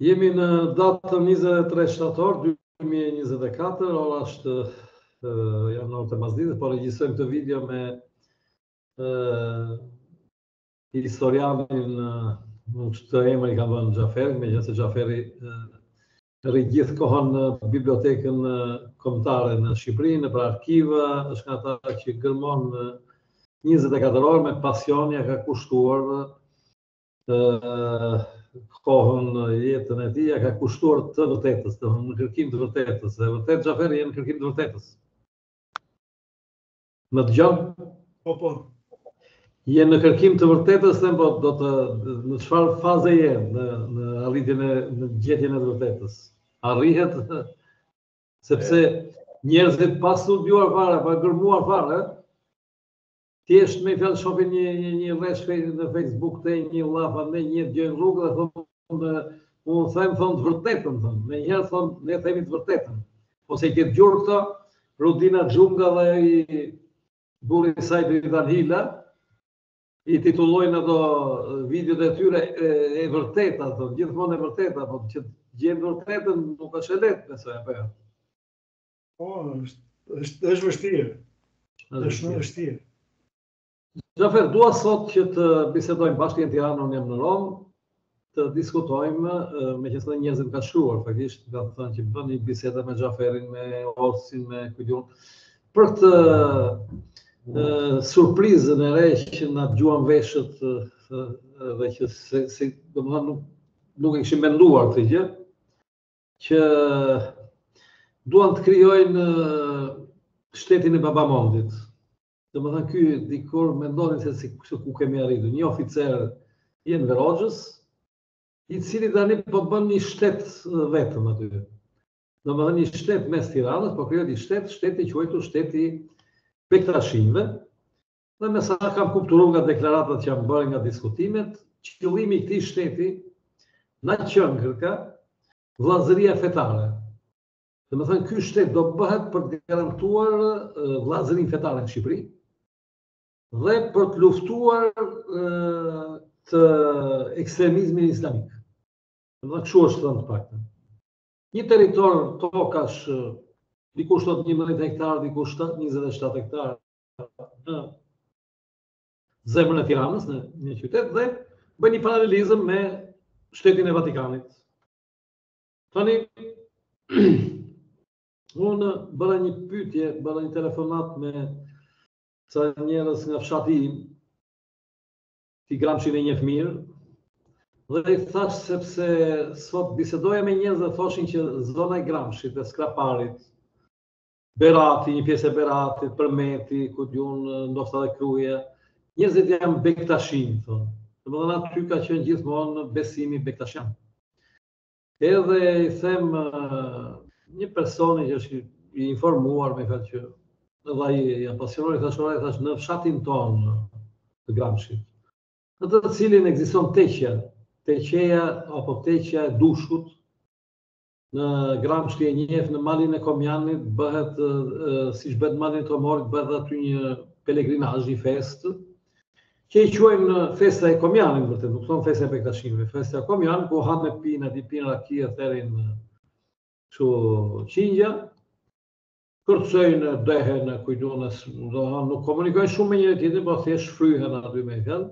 Jemi në datën 23 shtator 2024, ora është janë orët e pasdites, po regjistrojmë këtë video me historianin, këtë emër i ka vënë Xhaferi, megjithëse Xhaferi rri gjithë kohën në bibliotekën kombëtare në Shqipëri, në arkiva, është nga ata që gërmon 24 orë me pasion, ja ka kushtuar kohën, jetën e tij, ja ka kushtuar të vërtetës, në kërkim të vërtetës. Dhe vërtet Xhaferi je në kërkim të vërtetës. Më dëgjon? Po. Je në kërkim të vërtetës, po në çfarë faze je në arritjen në gjetjen e të vërtetës? Arrihet sepse njerëzit pa studiuar fare, pa gërmuar fare, thjesht me fjalë shohin një rresh në Facebook te një llaf, ne një gjë në rrugë dhe thonë unë them të vërtetën, thonë. Me njëherë thonë ne themi të vërtetën. Ose i ke dëgjuar këto Rudina Xhunga dhe i burri i saj Britan Hila, i titullojnë ato videot e tyre e vërteta, thonë, gjithmonë e vërteta, po që gjejmë vërtetën nuk është e lehtë, besoj apo jo. Po, është vështirë. Është vështirë. Xhafer, dua sot që të bisedojmë bashkë në Tiranë, unë jam në Rom, të diskutojmë, meqenëse njerëzit kanë shkruar, faktikisht kanë thënë që bëni biseda me Xhaferin, me Orsin, me kujtun, për këtë surprizën e re që na dëgjuan veshët dhe që domethënë nuk e kishin menduar këtë gjë, që duan të krijojnë shtetin e Babamondit. Domethënë ky dikur mendonin se ku kemi arritur. Një oficer i Enver Hoxhës, i cili tani po bën një shtet vetëm aty. Domethënë një shtet mes Tiranës, po krijohet një shteti i quajtur shteti Bektashinëve. Dhe me sa kam kuptuar nga deklaratat që janë bërë, nga diskutimet, qëllimi i këtij shteti na qenë kërka vllazëria fetare. Domethënë ky shtet do bëhet për të garantuar vllazërinë fetare në Shqipëri dhe për të luftuar të ekstremizmin islamik. Domethënë kështu është thënë të paktën. Një territor tokash, dikush thot 11 hektar, dikush 27 hektar në zemrën e Tiranës, në një qytet, dhe bën një paralelizëm me shtetin e Vatikanit. Tani, unë bëra një pyetje, bëra një telefonat me ca njerëz nga fshati im, ti Gramshin e njeh mirë, dhe i thash sepse sot bisedoja me njerëz dhe thoshin që zona e Gramshit dhe Skraparit, Berati, një pjesë e Beratit, Përmeti, ku diun, ndoshta edhe Kruja, njerëzit janë Bektashin, thonë. Domethënë aty ka qenë gjithmonë besimi bektashian. Edhe i them një personi që është i informuar me fjalë që edhe ai i apasionuar, i thash në fshatin tonë të Gramshit, në të cilin ekziston teqeja apo teqja e Dushkut, në Gramshti e njeh, në malin e Komjanit bëhet, siç bëhet malin e Tomorit, bëhet aty një pelegrinazh, një festë, që i quajnë festa e Komjanit, vërtet, nuk thonë festa e Bektashinëve, festa e Komjanit, ku hanë pinë, pinë rakia, therin kështu qingja, kërcojnë, dehen, kujtun, nuk komunikojnë shumë me njëri tjetrin, po thjesht shfryhen aty me fjalë.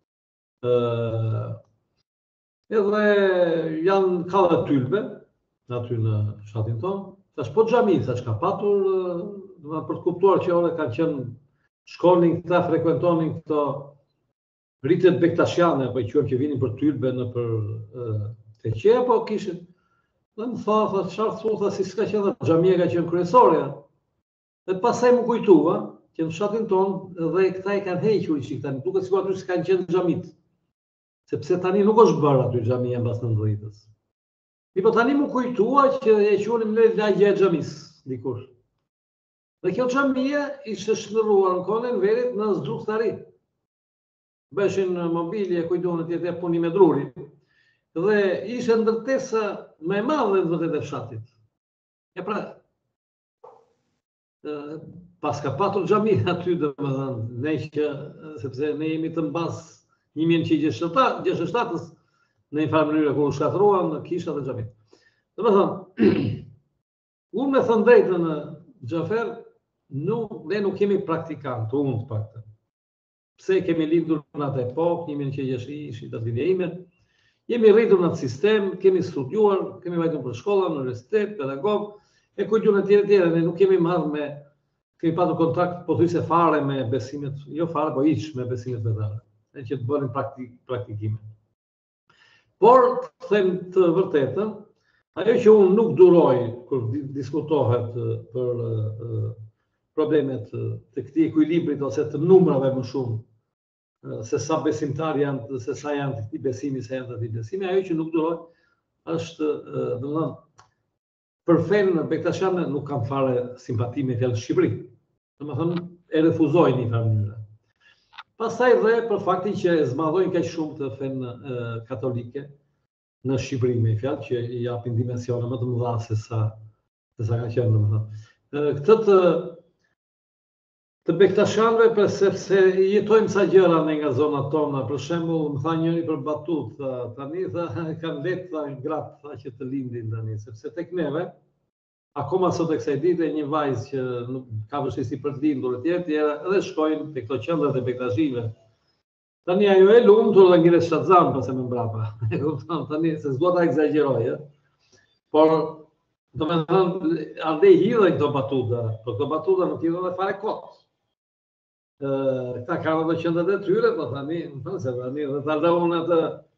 Edhe janë ka dhe tylbe aty në fshatin tonë. Tash po xhami, tash ka patur, për të kuptuar që ora kanë qenë, shkonin këta, frekuentonin këto rritet bektashiane, apo i quajmë që vinin për tylbe në për teqe, apo kishin. Dhe më tha, çfarë thua, si s'ka qenë xhamia, ka qenë kryesorja. Dhe pastaj më kujtua që në fshatin tonë dhe këta i kanë hequr ishi tani, duket sikur aty s'kan qenë xhamit. Sepse tani nuk është bërë aty xhamia mbas 90-s. Po tani më kujtua që e quanim ne lagja e xhamis dikur. Dhe kjo xhamia ishte shndërruar në kohën e Enverit në Zdrugtari. Bëshin mobilje, kujtohet tjetë e puni me druri. Dhe ishte ndërtesa më e madhe vërtet e fshatit. E pra, pas ka patur xhami aty, domethënë, ne që sepse ne jemi të mbas 1967-s, në një farë mënyrë kur u shkatruan në kishat e xhamit. Domethënë, unë me thënë drejtën Xhafer, ne nuk kemi praktikantë, unë të paktën. Pse kemi lindur në atë epokë, 1960 ishit atë lidhja ime, jemi rritur në atë sistem, kemi studiuar, kemi vajtur për shkolla, në universitet, pedagog, e kujtun e tjere, ne nuk kemi marrë me, kemi patur kontakt pothuajse fare me besimet, jo fare, po hiç me besimet vetare, e që të bënin praktikime. Por, të them të vërtetën, ajo që unë nuk duroj kur diskutohet për problemet të këtij ekuilibrit ose të numrave më shumë, se sa besimtar janë, se sa janë të këtij besimi, se janë të këtij besimi, ajo që nuk duroj është, domethënë, për fenë Bektashian nuk kam fare simpati me fjalë Shqipëri. Domethënë, e refuzoj në një farë mënyrë. Pastaj dhe për faktin që e zmadhojnë kaq shumë të fenë katolike në Shqipëri me fjalë që i japin dimensione më të mëdha se sa ka qenë, domethënë. Këtë të Bektashianëve, sepse jetojmë sa gjëra nga zonat tona, për shembull, më tha njëri për batut, tani kanë letë gratë që të lindin tani, sepse tek neve, akoma sot e kësaj dite, një vajzë që nuk ka vështirësi për të lindur etj, edhe shkojnë te këto qendrat e Bektashive. Tani ajo e lumtur dhe ngjiret shtatzan pas e më mbrapa. E kupton tani se s'do ta egzagjeroj, por domethënë andej hidhen këto batuta, por këto batuta nuk hidhen edhe fare kot. Këta kanë edhe qendrat e tyre, po tani, më se tani dhe ta unë atë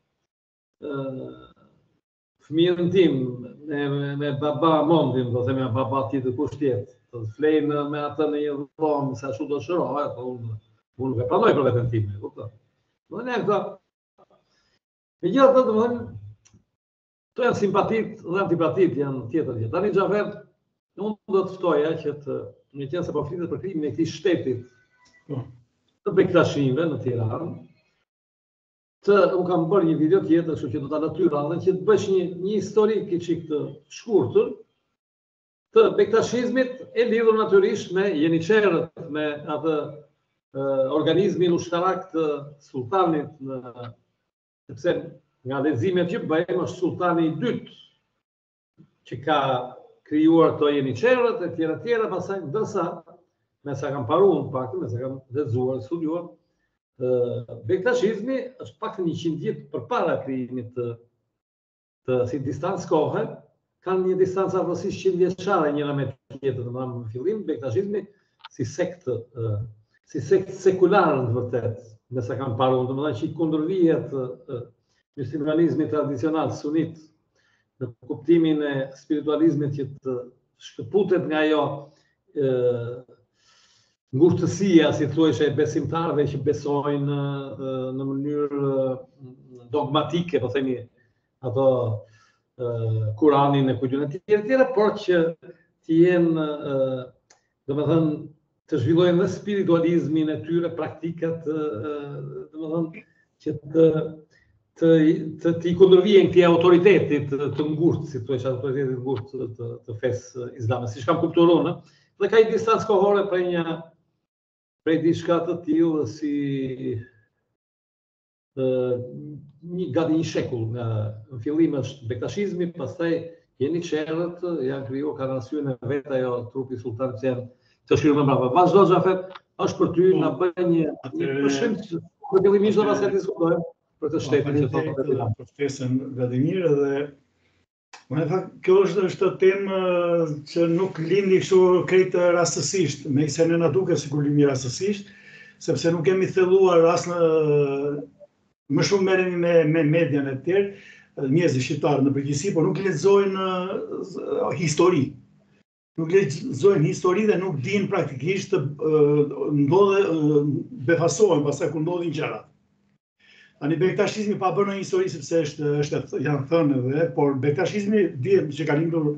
fëmijën tim me baba mondin, do themi baba tjetër kush tjetër, të flejnë me atë në një dhomë, se ashtu do shërohet, po unë nuk e pranoj për veten time, kupton? Do ne këto. Megjithatë, domethënë, to janë simpatit dhe antipatit janë tjetër gjë. Tani Xhafer, unë do të ftoja që të më qenë se po flitet për krimin e këtij shtetit të Bektashive në Tiranë, unë kam bërë një video tjetër, kështu që do ta natyrë radhën, që të bësh një histori çik të shkurtër të Bektashizmit e lidhur natyrisht me jeniçerët, me atë organizmin ushtarak të sultanit, sepse nga leximet që bëjmë është sultani i dytë që ka krijuar këto jeniçerët e tjera, pastaj ndërsa me sa kam paruar pak, me sa kam lexuar, studiuar, Bektashizmi është pak 100 vjet përpara krijimit të si distancë kohe, kanë një distancë afërsisht 100 vjeçare njëra me tjetrën, domethënë në fillim Bektashizmi si sektë sekulare në të vërtetë, me sa kam paruar, domethënë që i kundërvihet muslimanizmit tradicional sunit në kuptimin e spiritualizmit që të shkëputet nga ajo ngushtësia, si thuajse, e besimtarëve që besojnë në mënyrë dogmatike, po themi, ato Kuranin e kujtun e tjera, por që të jenë, domethënë, të zhvillojnë dhe spiritualizmin e tyre, praktikat, domethënë, që të i kundërvijen këtij autoritetit të ngurtë, si thuajse, autoritetit ngurtë të fesë islame, siç kam kuptuar unë, dhe ka një distancë kohore prej diçka të tillë si gati një shekull. Në fillim është Bektashizmi, pastaj jeniçerët janë krijuar, kanë arsyen e vet ajo trupi sultanit që janë të shkruar më brapa. Vazhdo Xhafer, është për ty na bën një përshim që fillimisht do ta diskutojmë për të shtetin që thotë vetë. Profesorën Vladimir dhe në fakt, kjo është temë që nuk lindi kështu krejt rastësisht, me se ne na duket sikur lindi rastësisht, sepse nuk kemi thelluar as më shumë merremi me median e tjerë, njerëzit shqiptarë në përgjithësi, por nuk lexojnë histori. Nuk lexojnë histori dhe nuk dinë praktikisht befasohen pastaj kur ndodhin gjërat. Tani Bektashizmi pa bërë një histori sepse janë thënë edhe, por Bektashizmi dihet që ka lindur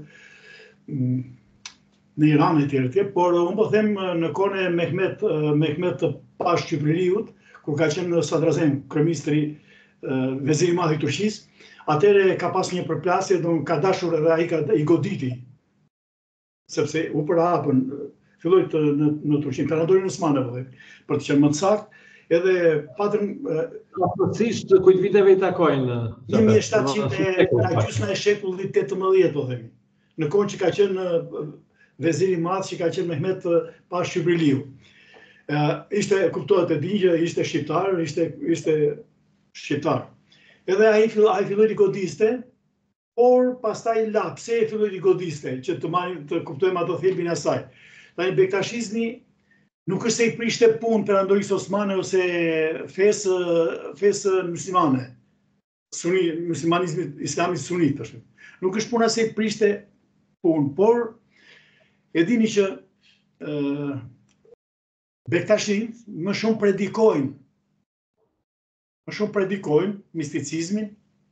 në Iran e tjerë, por unë po them në kohën e Mehmet Pash Shqipëriut, kur ka qenë sadrazem, kryeministri veziri i madh i Turqisë, atëherë ka pas një përplasje, ka dashur edhe ai i goditi, sepse u përhapën, filloi në Turqinë, Imperatori Osmanëve, për të qenë më saktë, edhe patëm Afërsisht kujt viteve i takojnë? 1700 nga gjysma e shekullit 18, po themi. Në kohën që ka qenë veziri i madh, që ka qenë Mehmet Pash Shqipëriliu. Ishte, kuptohet e di që ishte shqiptar, ishte shqiptar. Edhe ai filloi të godiste, por pastaj la. Pse e filloi të godiste? Që të kuptojmë ato thelbin e asaj. Tani bektashizmi nuk është se i prishte punë perandorisë osmane ose fesë muslimane. Muslimanizmit islamit sunit është. Nuk është puna se i prishte punë, por e dini që bektashin më shumë predikojnë misticizmin,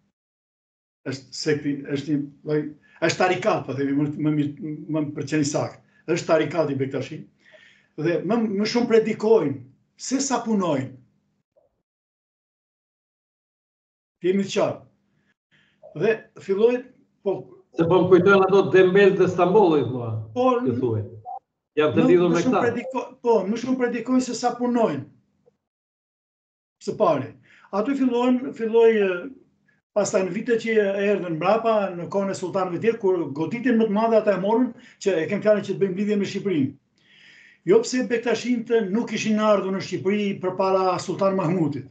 është tarikat, po themi, më përqeni saktë, është tarikat i bektashin, dhe më shumë predikojnë se sa punojnë. Jemi të qartë. Dhe fillojnë, se po më kujtojnë ato dembelët e Stambollit, që thuaj. Janë të lidhur me këta. Po, më shumë predikojnë se sa punojnë. Së pari. Ato filloi pastaj në vitet që erdhën mbrapa, në kohën e sultanëve tjerë, kur goditjen më të madhe ata e morën, që e kemë fjalën që të bëjmë lidhje me Shqipërinë. Jo pse bektashinte nuk ishin ardhur në Shqipëri përpara Sultan Mahmutit.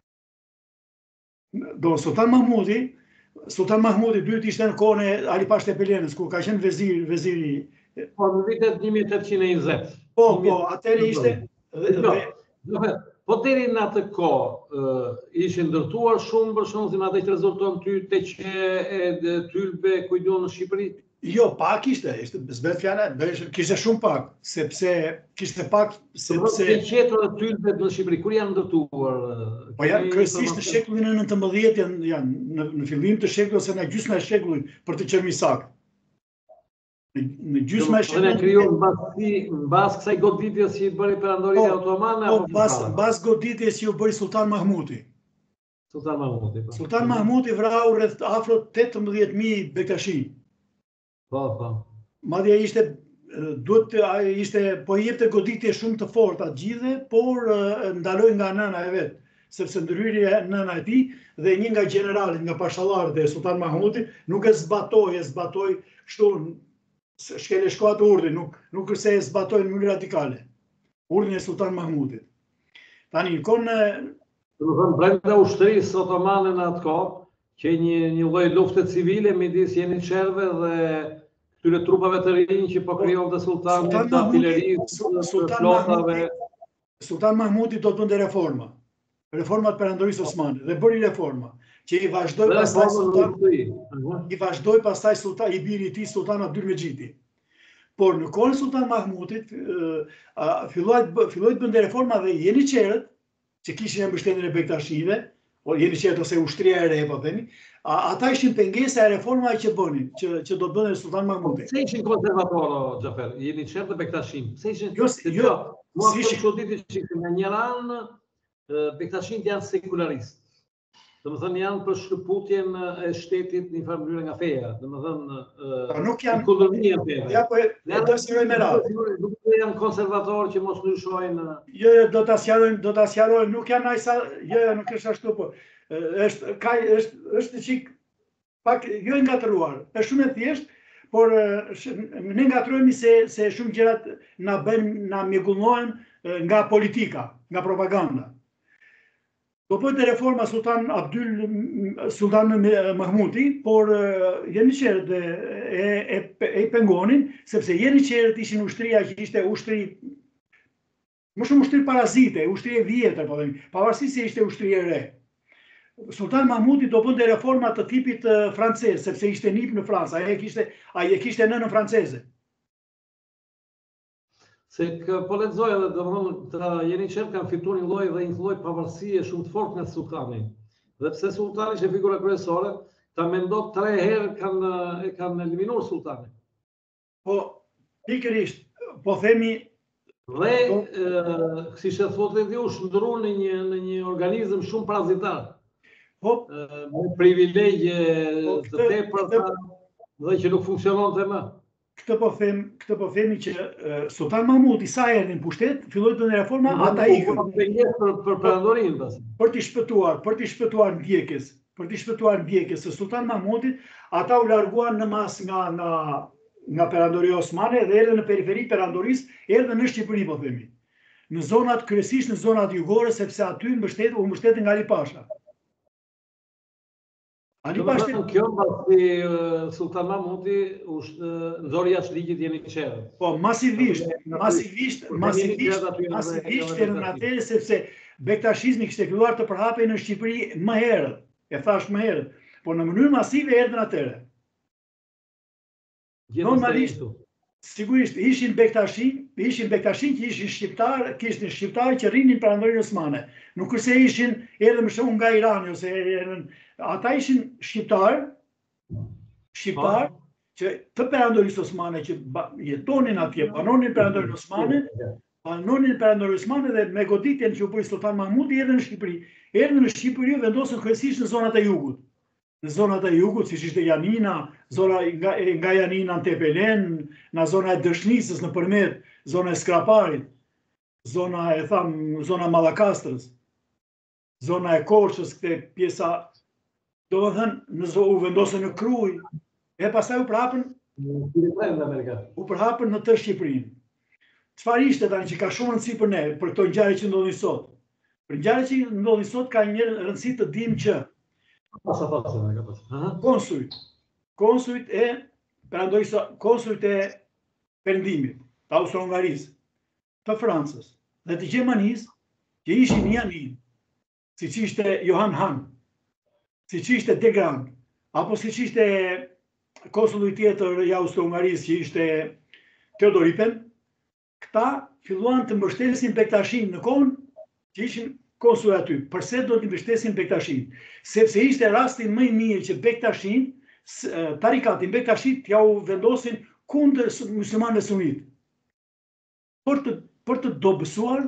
Do Sultan Mahmudi dyrt ishte në kohën e Ali Pash Tepelenës, kur ka qenë veziri. Po, në vitet 1820. Po, atëherë ishte... Po deri në atë kohë ishin ndërtuar shumë për shkak se atë që rezulton te që e tylbe kujdo në Shqipëri. Jo, pak ishte s'bet fjala, kishte shumë pak, sepse kishte pak sepse te qetra e tylbet në Shqipëri kur janë ndërtuar. Po janë kryesisht në shekullin e 19 janë në fillim të shekullit ose në gjysmën e shekullit, për të qenë më saktë. Në gjysma e shekullit. Ne krijuam mbas kësaj goditjes që i bëri perandoria otomane apo mbas goditjes që u bëri Sultan Mahmuti. Sultan Mahmuti vrau rreth afro 18.000 bektashi. Po. Madje po i jepte goditje shumë të forta gjithë, por ndaloi nga nëna e vet, sepse ndryrja e nëna e tij dhe një nga generalit, nga pashallarët e Sultan Mahmutit, nuk e zbatoi kështu shkele shkoat urdhrin, nuk është se e zbatojnë në mënyrë radikale. Urdhrin e Sultan Mahmutit. Tani, brenda ushtrisë otomane në atë kohë, që një lloj lufte civile midis jeniçerëve dhe këtyre trupave të rinj që po krijonte sultani, të artillerisë, flotave. Sultan Mahmuti do të bënte reforma. Reformat perandorisë osmane dhe bëri reforma. Që i vazhdoi pastaj sultan i biri i tij Sultan Abdulmexhiti. Por në kohën e Sultan Mahmutit filloi të bënte reforma dhe jeniçerët, që kishin mbështetjen e bektashive, jeniçerët ose ushtria e re, po themi, ata ishin pengesa e reformave që bënin, që do të bënte Sultan Mahmuti. Pse ishin konservatorë, Xhafer? Jeniçerët dhe bektashin. Pse ishin? Jo, si çuditë që në një anë bektashinët janë sekularistë. Domethënë janë për shkëputjen e shtetit në një farë mënyrë nga feja. Domethënë nuk janë kundërvija feja. Ja, po e do sqaroj me radhë. Nuk janë konservatorë që mos ndryshojnë. Jo, do ta sqaroj, nuk janë ai sa, jo, nuk është ashtu, po. Është çik pak jo e ngatëruar. Është shumë e thjeshtë, por ne ngatrohemi se shumë gjërat na mjegullnohen nga politika, nga propaganda. Do bëjtë reforma Sultan Mahmuti, por jeniçerët e pengonin, sepse jeniçerët ishin ushtria që ishte ushtri, më shumë ushtri parazite, ushtri e vjetër, pavarësisht se ishte ushtri e re. Sultan Mahmuti do bënte reforma të tipit francez, sepse ishte nip në Francë, ai e kishte nënën franceze. Se po lexoj edhe domthonë jeniçerët kanë fituar një lloj pavarësie shumë të fortë nga sultani. Dhe pse sultani ishte figura kryesore, ta mendoj 3 herë kanë eliminuar sultanin. Po pikërisht, po themi dhe siç e thotë ti u shndrua në një organizëm shumë parazitar. Po me privilegje të tepërta dhe që nuk funksiononte më. këtë po themi që Sultan Mahmuti sa erdhi në pushtet, filloi të bëjë reforma, ata ikën. Për perandorinë pas. Për t'i shpëtuar ndjekjes së Sultan Mahmutit, ata u larguan në mas nga perandoria osmane dhe erdhën në periferi perandorisë, erdhën në Shqipëri, po themi. Në zonat, kryesisht në zonat jugore, sepse aty u mbështetën nga Ali Pasha. Kjo mbasi Sultan Mahmuti nxori jashtë ligjit Jeniçerët. Po, masivisht erdhën atëherë sepse bektashizmi kishte filluar të përhapej në Shqipëri më herët, e thash më herët, por në mënyrë masive erdhën atëherë. Normalisht, sigurisht ishin bektashin që ishin shqiptarë që rrinin perandorinë osmane. Nuk është se ishin edhe më shumë nga Irani ose ata ishin shqiptarë që të perandorisë osmane që jetonin atje, banonin perandorinë osmane dhe me goditjen që u bëri Sultan Mahmuti erdhën në Shqipëri. Erdhën në Shqipëri u vendosën kryesisht në zonat e jugut. Në zonat e jugut, siç ishte Janina, zona nga Janina në Tepelen, në zona e Dëshnisës nëpërmjet, zona e Skraparit, zona Mallakastrës, zona e Korçës, këtë pjesa, domethënë u vendosën në Kruj, e pastaj u përhapën në të Shqipërinë. Çfarë ishte tani që ka shumë rëndësi për ne, për këto ngjarje që ndodhin sot? Për ngjarjet që ndodhin sot ka një rëndësi të dimë që konsujt e Perëndimit, të Austro-Hungarisë, të Francës dhe të Gjermanisë, që ishin janë, siç ishte Johan Han, siç ishte De Grand, apo siç ishte konsulli tjetër i Austro-Hungarisë që ishte Teodoripen, këta filluan të mbështesin bektashin në kohën që ishin konsull aty. Përse do të mbështesin bektashin? Sepse ishte rasti më i mirë që bektashin, tarikatin bektashit t'ja u vendosin kundër muslimanëve sunit. Për të dobësuar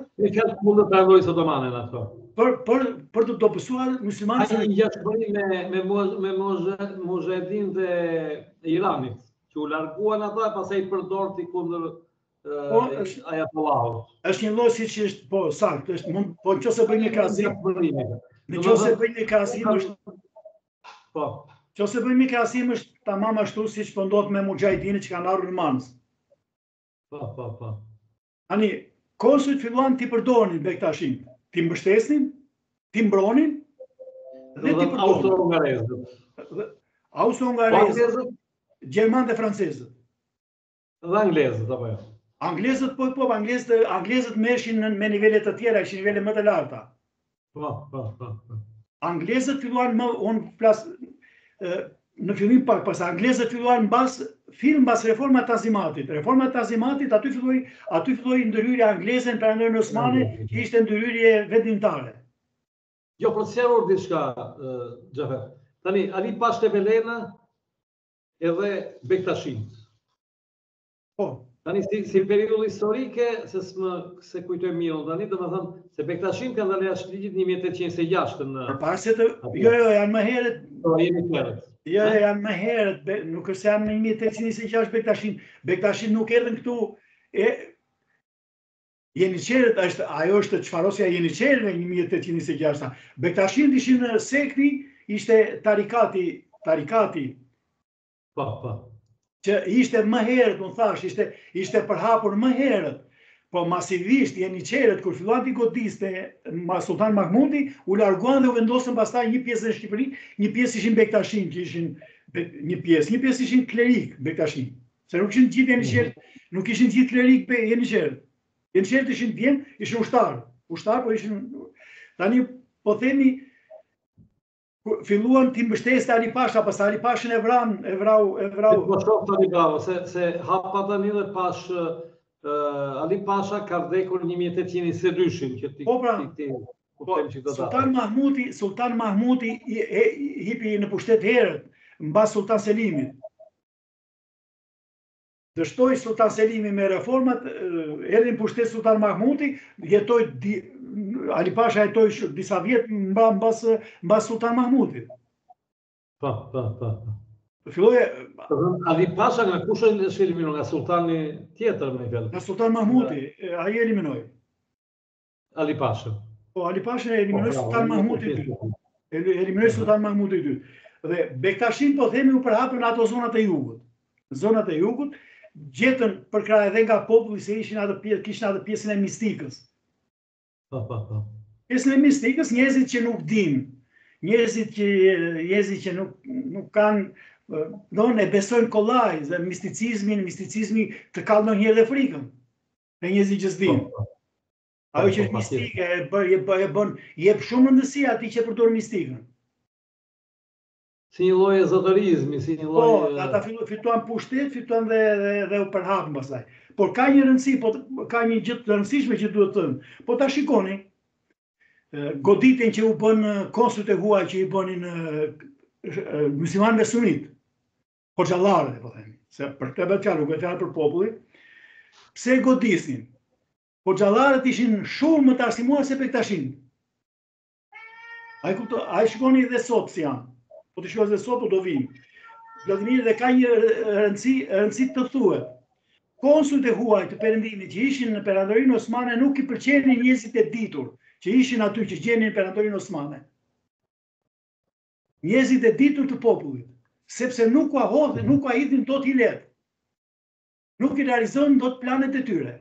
për të dobësuar muslimanët sunit. Ai ngjashmëri me Mujahedin dhe Iranit, që u larguan ata pastaj përdorti kundër Ajatollahut. Është një lloj siç është, po saktë, është mund, po nëse bëjmë një krahasim, është tamam ashtu siç po ndodh me Mujahedinët që kanë ardhur në Mans. Po. Tani, konsujt filluan t'i përdorin bektashin, t'i mbështesnin, t'i mbronin dhe t'i përdorin. Austro-Hungarezët, Gjermanë dhe Francezët. Dhe Anglezët, apo jo? Anglezët, anglezët meshin me nivele të tjera, ishin nivele më të larta. Anglezët filluan në fillim pak pas anglezët filluan mbas reforma të Tazimatit. Reforma të Tazimatit aty filloi ndërhyrja angleze në perandorinë osmane, që ishte ndërhyrje vendimtare. Jo, por sqaror diçka, Xhafer. Tani Ali Pasha Velena edhe Bektashin. Po. Tani si periudhë historike, se kujtoj mirë tani, domethënë se Bektashin kanë dalë jashtë ligjit 1826 në. Përpara se të janë më herët. Janë më herët, nuk është se janë në 1826 Bektashin. Bektashin nuk erdhën këtu Jeniçerët, ajo është çfarosja e Jeniçerëve në 1826. Bektashin ishin sekti, ishte tarikati. Po. Që ishte më herët, unë thash, ishte përhapur më herët, po masivisht Jeniçerët, kur filluan t'i godiste Sultan Mahmuti, u larguan dhe u vendosën pastaj një pjesë në Shqipëri, një pjesë ishin bektashin, që ishin një pjesë ishin klerik bektashin. Se nuk ishin gjithë Jeniçerët, nuk ishin gjithë klerik Jeniçerët. Jeniçerët ishin djem, ishin ushtar, po ishin tani po themi filluan t'i mbështeste Ali Pasha, pas Ali Pashën e vrau. Po shoh tani bravo, se hapa tani dhe pash Ali Pasha ka vdekur 1822-shin që ti. Po pra, Sultan Mahmuti hipi në pushtet herët, mbas Sultan Selimit. Dështoi Sultan Selimi me reformat, erdhi në pushtet Sultan Mahmuti, Ali Pasha jetoi disa vjet mbas Sultan Mahmutit. Po. Filloi Ali Pasha nga kush është eliminuar, nga sultani tjetër me fjalë. nga Sultan Mahmuti, ai eliminoi. Ali Pasha. Po Ali Pasha eliminoi Sultan Mahmuti i dytë. Eliminoi Sultan Mahmuti i dytë. Dhe Bektashin po themi u përhapën ato zonat e jugut. Zonat e jugut gjetën përkrah edhe nga populli se kishin atë pjesën e mistikës. Pjesën e mistikës, njerëzit që nuk dinë, njerëzit që nuk kanë, e besojnë kollaj, dhe misticizmi të kallë ndonjëherë dhe frikën. E njerëzit që s'dinë. Ajo që është mistike, jep shumë rëndësi atij që përdor mistikën. Si një lloj ezoterizmi, si një lloj. Po, ata fituan pushtet, fituan dhe u përhapën pastaj. Por ka një rëndësi, ka një gjë të rëndësishme që duhet të thënë. Po ta shikoni, goditjen që u bën konsult e huaj që i bënin muslimanëve sunit, hoxhallarët, po themi, se për këtë bëhet fjalë, nuk bëhet fjalë për popullin. Pse godisnin? Hoxhallarët ishin shumë më të arsimuar se Bektashin. Ai shikoni edhe sot si janë. Po të shikosh edhe sot, po do vinë. Vladimir dhe ka një rëndësi të thuhet. Konsult e huaj të perëndimit që ishin në Perandorin Osmane nuk i pëlqenin njerëzit e ditur që ishin aty që gjenin në Perandorin Osmane. Njerëzit e ditur të popullit, sepse nuk u ahidhin dot i lehtë. Nuk i realizonin dot planet e tyre.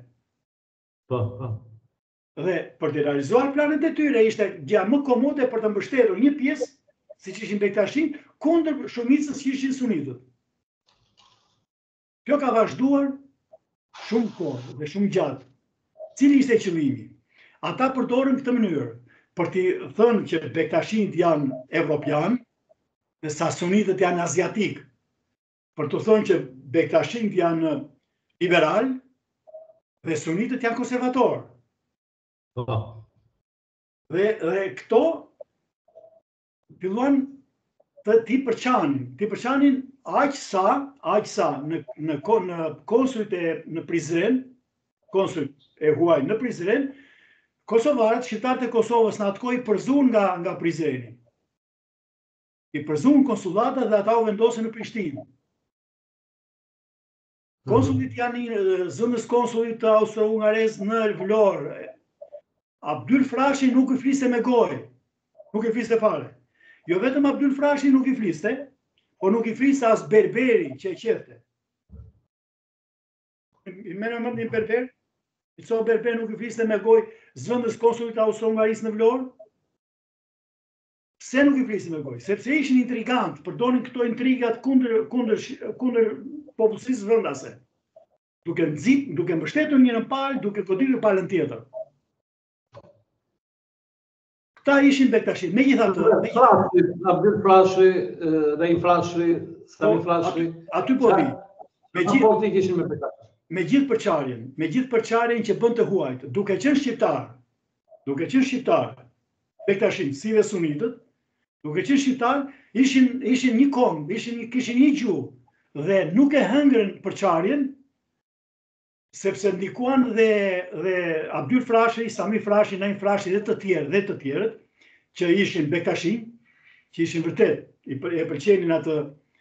Dhe për të realizuar planet e tyre ishte gjë më komode për të mbështetur një pjesë, siç ishin Bektashin, kundër shumicës që ishin sunitët. Kjo ka vazhduar shumë kohë dhe shumë gjatë. Cili ishte qëllimi? Ata përdorën këtë mënyrë për të thënë që Bektashinët janë evropian dhe sunitët janë aziatik. Për të thënë që Bektashinët janë liberal dhe sunitët janë konservator. Dhe këto filluan të ti përçanin aq sa në konsullit në Prizren, konsullit e huaj në Prizren, kosovarët, shqiptarët e Kosovës në atë kohë i përzuan nga Prizreni. I përzuan konsullata dhe ata u vendosën në Prishtinë. Konsullit janë zënës konsullit austro-hungarez në Vlorë. Abdyl Frashi nuk i fliste me gojë, nuk i fliste fare. Jo vetëm Abdyl Frashi nuk i fliste, por nuk i fliste as Berberi që e qefte. I merë më një berber, i co berber nuk i fliste me gojë zëndës konsulit austro-hungarisë në Vlorë. Pse nuk i fliste me gojë? Sepse ishin intrigant, përdonin këto intrigat kundër popullsisë vendase. Duke mbështetur njërin palë, duke goditur palën tjetër. Këta ishin Bektashin. Megjithatë, Abdyl Frashi dhe i Frashi, Sami Frashi. Aty po vi. Me gjithë përçarjen që bën të huajt, duke qenë shqiptar, Bektashin si dhe sunitët, duke qenë shqiptar, ishin një kom, kishin një gjuhë dhe nuk e hëngrën përçarjen, sepse ndikuan dhe Abdyl Frashi, Sami Frashi, Naim Frashi dhe të tjerët, që ishin Bektashin, që ishin vërtet, e pëlqenin atë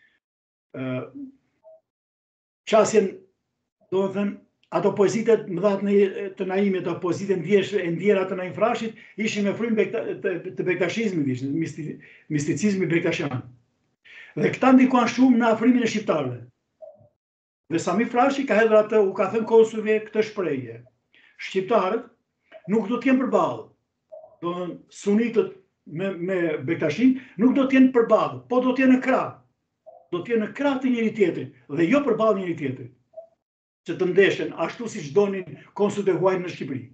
qasjen, do të thënë, ato poezitet më dhatë të Naimit, ato poezitet ndjera të Naim Frashit, ishin me frymë të Bektashizmit, misticizmi bektashan. Dhe këta ndikuan shumë në afrimin e shqiptarëve. Dhe Sami Frashi ka hedhur atë, u ka thënë konsulve këtë shprehje. Shqiptarët nuk do të jenë përballë. Do të thënë sunitët me Bektashin nuk do të jenë përballë, po do të jenë në krah. Do të jenë në krah të njëri tjetrit dhe jo përballë njëri tjetrit. Që të ndeshen ashtu siç donin konsulët e huaj në Shqipëri.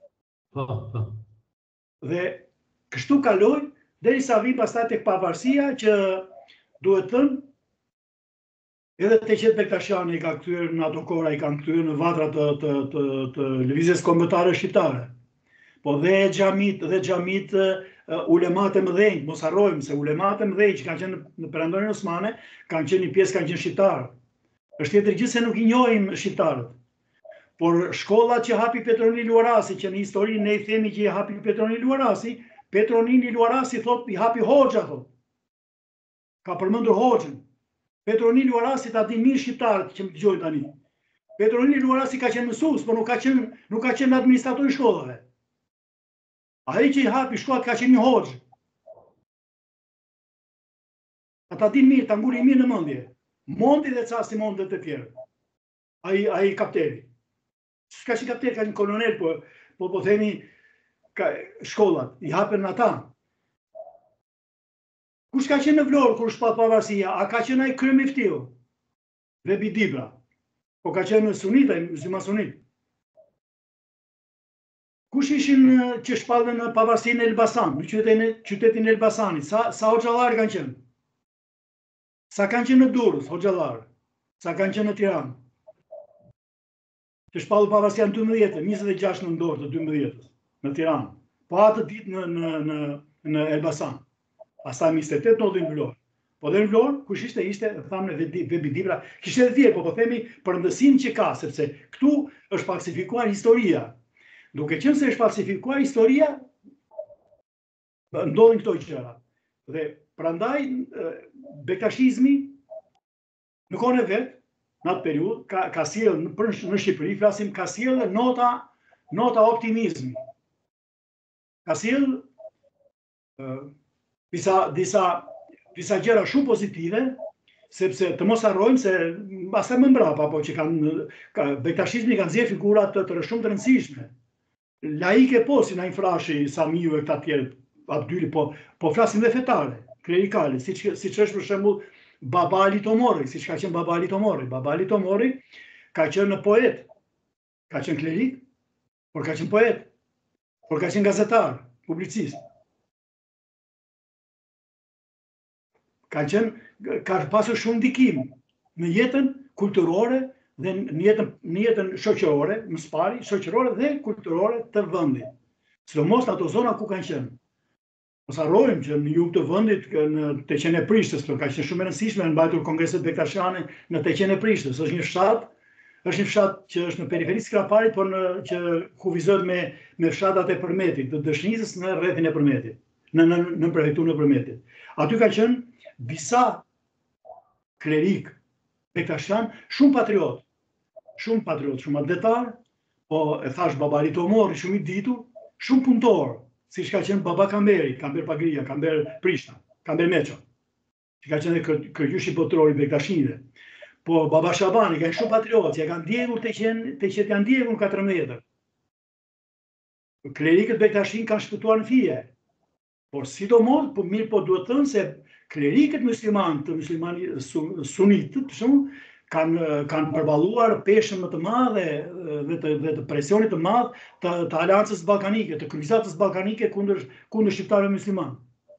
Dhe kështu kaloi derisa vi pastaj tek pavarësia që duhet thënë edhe te qetë Bektashani i ka kthyer në ato kohra, i kanë kthyer në vatra të lëvizjes kombëtare shqiptare. Po dhe xhamit ulemat e mëdhenj, mos harrojmë se ulemat e mëdhenj që kanë qenë në Perandorin Osmane, kanë qenë një pjesë, kanë qenë shqiptarë. Është tjetër gjë se nuk i njohim shqiptarët. Por shkollat që hapi Petronili Luarasi, që në histori ne i themi që i hapi Petronili Luarasi, Petronili Luarasi thot i hapi Hoxha thot. Ka përmendur Hoxhën. Petronili Luarasi ta din mirë shqiptarët që më dëgjojnë tani. Petronili Luarasi ka qenë mësues, por nuk ka qenë administrator i shkollave. Ai që i hapi shkollat ka qenë një hoxh. Ata din mirë, ta ngulin mirë në mendje. Monti dhe ca si Monti të tjerë. Ai kapteni. S'ka që kapteni, ka një kolonel, po themi shkollat, i hapen ata. Kush ka qenë në Vlorë kur shpat pavarësia? A ka qenë ai kryeministri? Vebi Dibra. Po ka qenë sunit, ai musliman sunit. Kush ishin që shpallën në pavarësinë e Elbasan, në qytetin e Elbasanit? Sa hoxhallar kanë qenë? Sa kanë qenë në Durrës, hoxhallar? Sa kanë qenë në Tiranë? Që shpallën pavarësia në 12, 26 nëntor të 12 në Tiranë. Po atë ditë në Elbasan. Pastaj 28 ndodhi në Vlorë. Po dhe në Vlorë, kush ishte, thamë në Vebi Dibra, kishte edhe tjerë, po themi për rëndësinë që ka, sepse këtu është falsifikuar historia. Duke qenë se është falsifikuar historia, ndodhin këto gjëra. Dhe prandaj bektashizmi në kohën e vet, në atë periudhë, ka sjellë në Shqipëri, flasim, ka sjellë nota optimizmi. Ka sjellë disa gjëra shumë pozitive, sepse të mos harrojmë se pastaj më mbrapa, po që bektashizmi kanë nxjerrë figura të shumë të rëndësishme. Laike po, si na i frashi Samiu e këta tjerë, atë dyri, po flasim dhe fetare, klerikale, siç është për shembull Baba Ali Tomori, siç ka qenë Baba Ali Tomori. Baba Ali Tomori ka qenë poet, ka qenë klerik, por ka qenë poet, por ka qenë gazetar, publicist. Ka pasur shumë ndikim në jetën kulturore dhe në jetën shoqërore, më spari, shoqërore dhe kulturore të vendit. Sidomos në ato zona ku kanë qenë. Mos harrojmë që në jug të vendit, në Teqen e Prishtës, ka qenë shumë e rëndësishme në mbajtur kongreset bektashiane në Teqen e Prishtës. Është një fshat që është në periferi Skraparit, por që kufizohet me fshatat e Përmetit, të Dëshnisës në rrethin e Përmetit, në prefekturën e Përmetit. Aty ka qenë disa klerik bektashian, shumë patriot, shumë atletar, po e thash Baba Ali Tomori, shumë i ditur, shumë punëtor, siç ka qenë Baba Kamberi, Kamber Pagria, Kamber Prishta, Kamber Meço, që ka qenë kryqëshi botëror i bektashinëve. Po Baba Shabani kanë shumë patriot, që kanë ndjekur të qenë janë ndjekur në 14. Klerikët bektashin kanë shpëtuar në fije. Por sidomos, po mirë, po duhet thënë se klerikët muslimanë të muslimanit sunitët, për shembull, kanë përballuar peshën më të madhe dhe të presionit të madh të aleancës ballkanike, të kryqëzatës ballkanike kundër shqiptarëve muslimanë.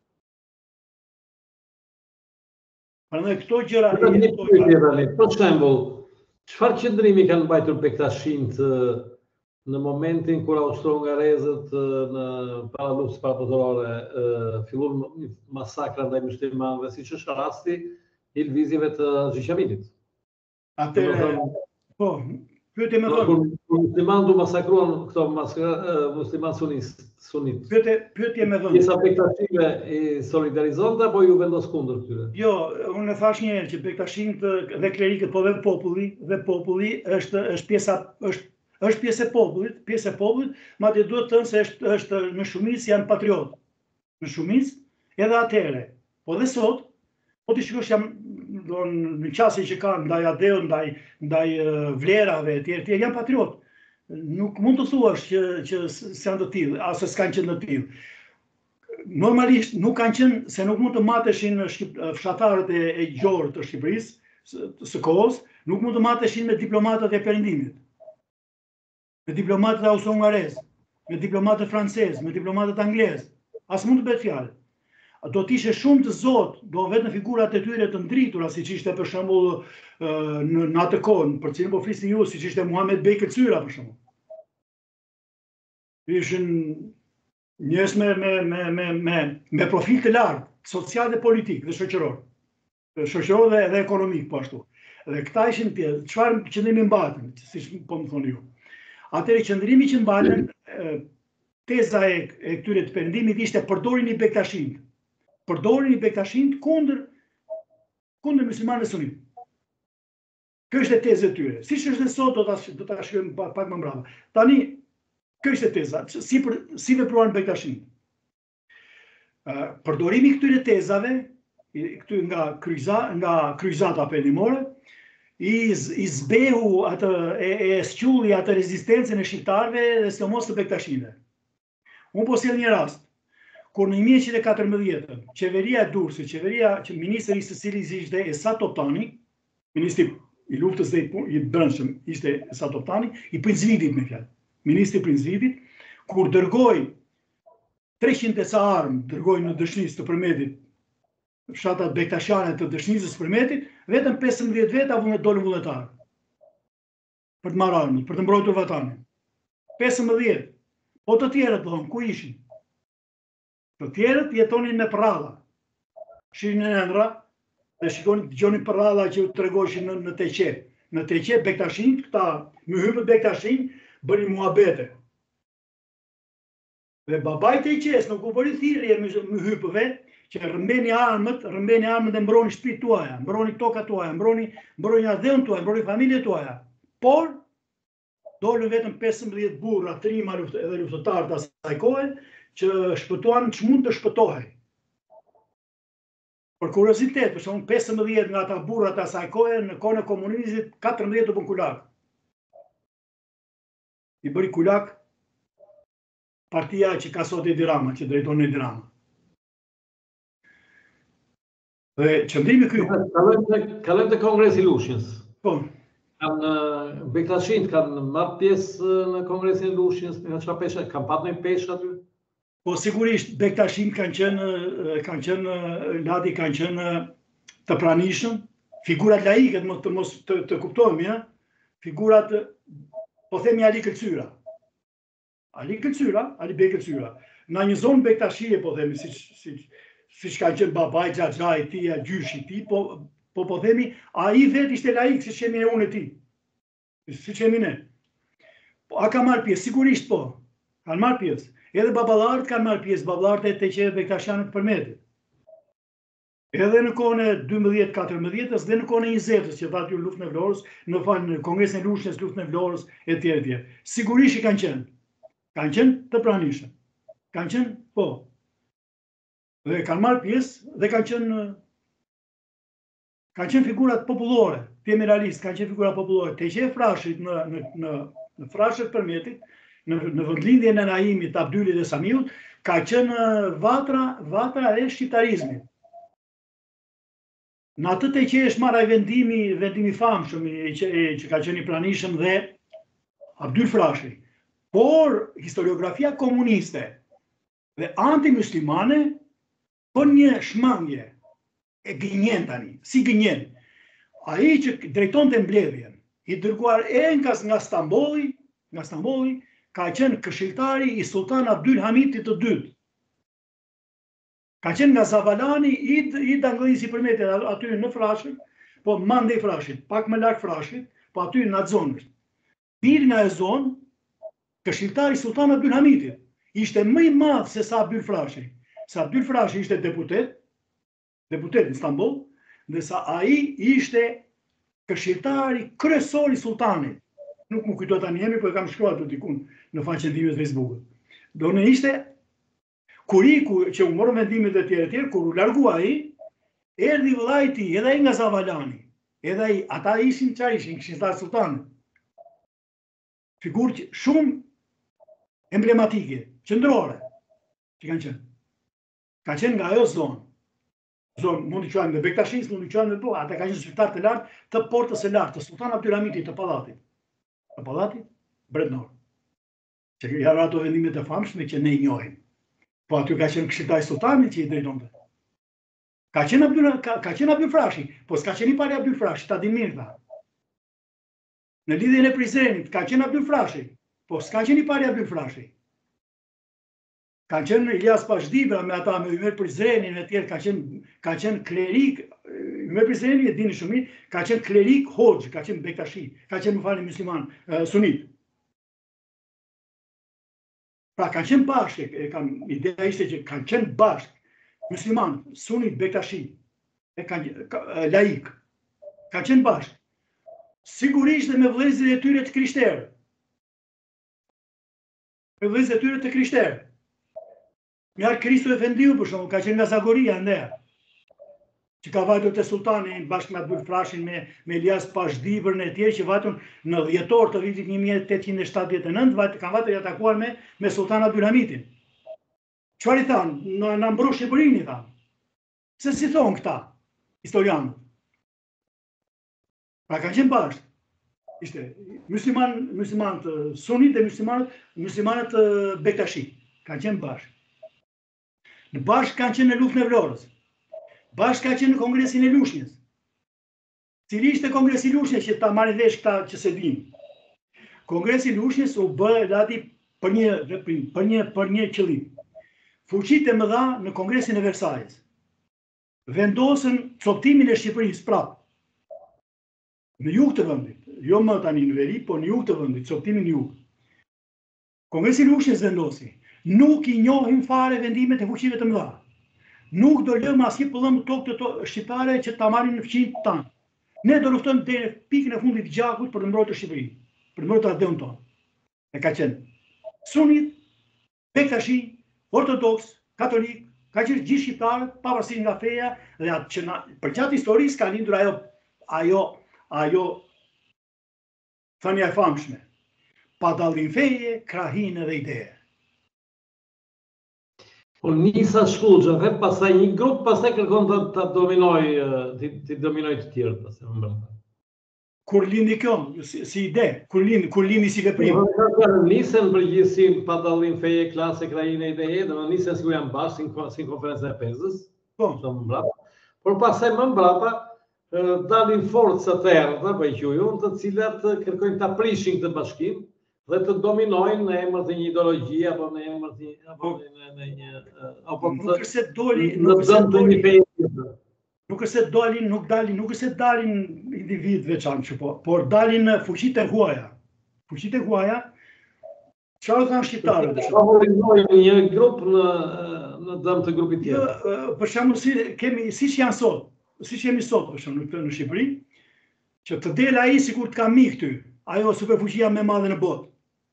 Prandaj këto gjëra për shembull, çfarë qëndrimi kanë mbajtur bektashinët në momentin kur austro-hungarezët në para luftës parabotërore filluan masakra ndaj muslimanëve, siç është rasti i lvizjeve të Xhiqaminit. Atëherë, po, pyetje më vonë. Kur muslimanët u masakruan këto muslimanë sunit. Pyetje më vonë. Pjesa bektashive i solidarizonte apo ju vendos kundër këtyre? Jo, unë e thash një herë që bektashinët dhe klerikët, po dhe populli është pjesë e popullit, madje duhet të thënë se është në shumicë janë patriotë. Në shumicë, edhe atëherë. Po dhe sot, po ti shikosh në qasje që kanë ndaj Adeu, ndaj vlerave e tjerë, janë patriotë. Nuk mund të thuash që janë të tillë, ose s'kanë qenë të tillë. Normalisht nuk kanë qenë, se nuk mund të mateshin fshatarët e gjorë të Shqipërisë së kohës, nuk mund të mateshin me diplomatët e Perëndimit, me diplomatët austro-hungarezë, me diplomatët francezë, me diplomatët anglezë. As mund të bëhet fjalë. Do të ishte shumë të zotë, do vetë në figurat e tyre të ndritura, siç ishte për shembull në atë kohë, për cilën po flisni ju, siç ishte Muhamet Bey Kërcyra për shembull. Ishin njerëz me profil të lartë, social dhe politik dhe shoqëror. Shoqëror dhe ekonomik po ashtu. Dhe këta ishin tjerë, çfarë qëndrimi mbaten, siç po më thoni ju. Atëherë qëndrimi që mbaten, teza e këtyre të Perëndimit ishte përdorin i bektashinët. Përdorin i bektashinët kundër muslimanëve sunit. Kjo është e tezë e tyre. Siç është dhe sot, do ta shkojmë pak më mbrapa. Tani, kjo është e teza. Si vepruan Bektashin? Përdorimi i këtyre tezave, nga kryqëzata perëndimore, i zbehu atë e squlli atë rezistencën e shqiptarëve dhe sidomos të Bektashinëve. Unë po sjell një rast. Kur në 1914, qeveria e Durrësit, ministri i së cilit ishte Esat Toptani, ministri i luftës dhe i brendshëm ishte Esat Toptani, i Prinzlitit me fjalë. Ministri i Prinzlitit, kur dërgoi 300 ca armë, dërgoi në dëshnisë të Përmetit, fshatat bektashane të dëshnisës së Përmetit, vetëm 15 veta dolën vullnetarë për të marrë armët, për të mbrojtur vatanin. 15. Po të tjerët, ku ishin? Të tjerët jetonin me prralla. Shihni në ëndra dhe dëgjoni prralla që u tregoshin në Teqe. Në Teqe Bektashin, këta myhypët Bektashin bënin muhabete. Dhe babai Teqes nuk u bëri thirrje myhypëve që rrëmbeni armët dhe mbroni shtëpitë tuaja, mbroni tokat tuaja, mbroni ardhën tuaj, mbroni familjet tuaja. Por dolën vetëm 15 burra, trima edhe luftëtarë të asaj kohe, që shpëtuan që mund të shpëtohej. Për kuriozitet, për shembull 15 nga ata burra të asaj kohe, në kohën e komunizmit, 14 u bën kulak. I bëri kulak partia që ka sot Edi Rama, që drejton Edi Rama. Dhe qëndrimi ky. Kalojmë te Kongresi i Lushnjës. Po. Bektashin kanë marrë pjesë në Kongresin e Lushnjës, në çfarë peshë, kanë pasur një peshë aty? Po sigurisht Bektashin kanë qenë të pranishëm, figurat laike të kuptojmë, ja? Figurat, po themi Ali Këlcyra. Ali Bej Këlcyra. Në një zonë Bektashie, po themi, siç kanë qenë babai, xhaxhai i tij, gjyshi i tij, po themi, ai vetë ishte laik, siç jemi unë e ti. Siç jemi ne. A ka marrë pjesë? Sigurisht po. Kanë marrë pjesë. Edhe baballarët kanë marrë pjesë, baballarët e Teqeve Bektashanit të Përmetit. Edhe në kohën e 12-14-s dhe në kohën e 20-s që tha luftën e Vlorës, në Kongresin e Lushnjës, luftën e Vlorës etj. Sigurisht i kanë qenë. Kanë qenë të pranishëm. Kanë qenë po. Dhe kanë marrë pjesë dhe kanë qenë figurat popullore, themi realist, kanë qenë figurat popullore. Teqe Frashit në Frashët të Përmetit, në vendlindjen e Naimit, Abdylit dhe Samiut, ka qenë vatra e shqiptarizmit. Në atë Teqe është marrë ai vendimi famshëm që ka qenë i pranishëm dhe Abdyl Frashi. Por historiografia komuniste dhe antimuslimane bën një shmangje e gënjen tani, si gënjen. Ai që drejtonte mbledhjen, i dërguar enkas nga Stambolli, ka qenë këshilltari i Sultan Abdyl Hamidit të dytë. Ka qenë nga Zavalani i Dangëllis i Përmetit, aty në Frashët, po mandej Frashit, pak më larg Frashit, po aty në atë zonë. Bir nga e zonë, këshilltari i Sultan Abdyl Hamidit, ishte më i madh se sa Abdyl Frashi. Sa Abdyl Frashi ishte deputet në Stamboll, dhe sa ai ishte këshilltari kryesor i sultanit. Nuk më kujtohet tani emri, po e kam shkruar aty diku në faqen time të Facebookut. Do në ishte kuriku që u morën vendimet e tjera, kur u largua ai, erdhi vëllai i tij, edhe ai nga Zavalani. Edhe ai, ata ishin këshilltar sultanit. Figurë shumë emblematike, qendrore, që kanë qenë. Ka qenë nga ajo zonë. Zonë, mund të quajmë dhe Bektashis, mund të quajmë dhe po, ata ka qenë qytetar të lartë të portës së lartë, të Sultan Abdyl Hamidit të pallatit. Të pallatit Brednor. Që janë ato vendimet e famshme që ne i njohim. Po aty ka qenë këshilltari i sultanit që i drejtonte. Ka qenë Abdyl Frashi, po s'ka qenë i pari Abdyl Frashi, ta din mirë ta. Në lidhjen e Prizrenit ka qenë Abdyl Frashi, po s'ka qenë i pari Abdyl Frashi. Ka qenë Ilyas Pashdibra me ata, me Ymer Prizrenin, me tjerë, ka qenë klerik, Ymer Prizreni e dini shumë mirë, ka qenë klerik hoxh, ka qenë Bektashi, ka qenë më falni musliman, sunit. Pra kanë qenë bashkë, ideja ishte që kanë qenë bashkë, musliman, sunit, Bektashi. laik, ka qenë bashkë. Sigurisht dhe me vëllezërit e tyre të krishterë. Me vëllezërit e tyre të krishterë. Mjarë Kristo Efendiu, për shumë, ka qenë nga Zagoria, ndër, që ka vajtur të sultani bashkë me Abdul Frashin, me Elias Pashdibër e tjerë që vajtur në dhjetor të vitit 1879, kanë vajtur i atakuar me sultan Abdulhamitin. Çfarë i thanë? Në mbru Shqipërinë i thanë. Se si thonë këta, historianët. Pra kanë qenë bashkë. Ishte muslimanët sunit dhe muslimanët Bektashi. Kanë qenë bashkë. Në bashkë kanë qenë në luftën e Vlorës. Bashkë kanë qenë në Kongresin e Lushnjës. Cili ishte Kongresi i Lushnjës që ta marrin vesh këta që se dinë. Kongresi i Lushnjës u bë gati për një veprim, për një qëllim. Fuqitë e mëdha në Kongresin e Versajës vendosën coptimin e Shqipërisë prapë. Në jug të vendit, jo më tani në veri, po në jug të vendit, coptimin në jug. Kongresi i Lushnjës vendosi, nuk i njohim fare vendimet e fuqive të mëdha. Nuk do lëmë asnjë pëllëm tokë të shqiptare që ta marrin në fëmijët tanë. Ne do luftojmë deri në pikën e fundit të gjakut për të mbrojtur Shqipërinë, për të mbrojtur atë tonë. E ka qenë sunit, Bektashi, ortodoks, katolik, ka qenë gjithë shqiptarët, pavarësisht nga feja dhe atë që përgjatë historisë ka lindur ajo thënia e famshme. Pa dallim feje, krahinë dhe ide. Po nisa shkullxha, pastaj një grup, pastaj kërkon të dominoj të tjerë, pastaj më brenda. Kur lindi kjo, si ide, kur lindi si veprim. Nisën përgjithësi pa dallim feje, klase, krahinë, ide, do nisën sikur janë bashkë si konferencën e Pezës. Po, më mbrapa. Por pastaj më mbrapa dalin forca të errëta, po i quaj unë, të cilat kërkojnë ta prishin këtë bashkim dhe të dominojnë në emër të një ideologjie apo në emër të një nuk është se dolin, nuk është se dalin individ veçantë, por dalin fuqitë e huaja. Fuqitë e huaja, çfarë kanë shqiptarët? Favorizojnë një grup në dëm të grupit tjetër. Për shembull, siç janë sot, siç jemi sot për shembull në Shqipëri, që të del ai sikur të ka mik ty, ajo superfuqia më e madhe në botë.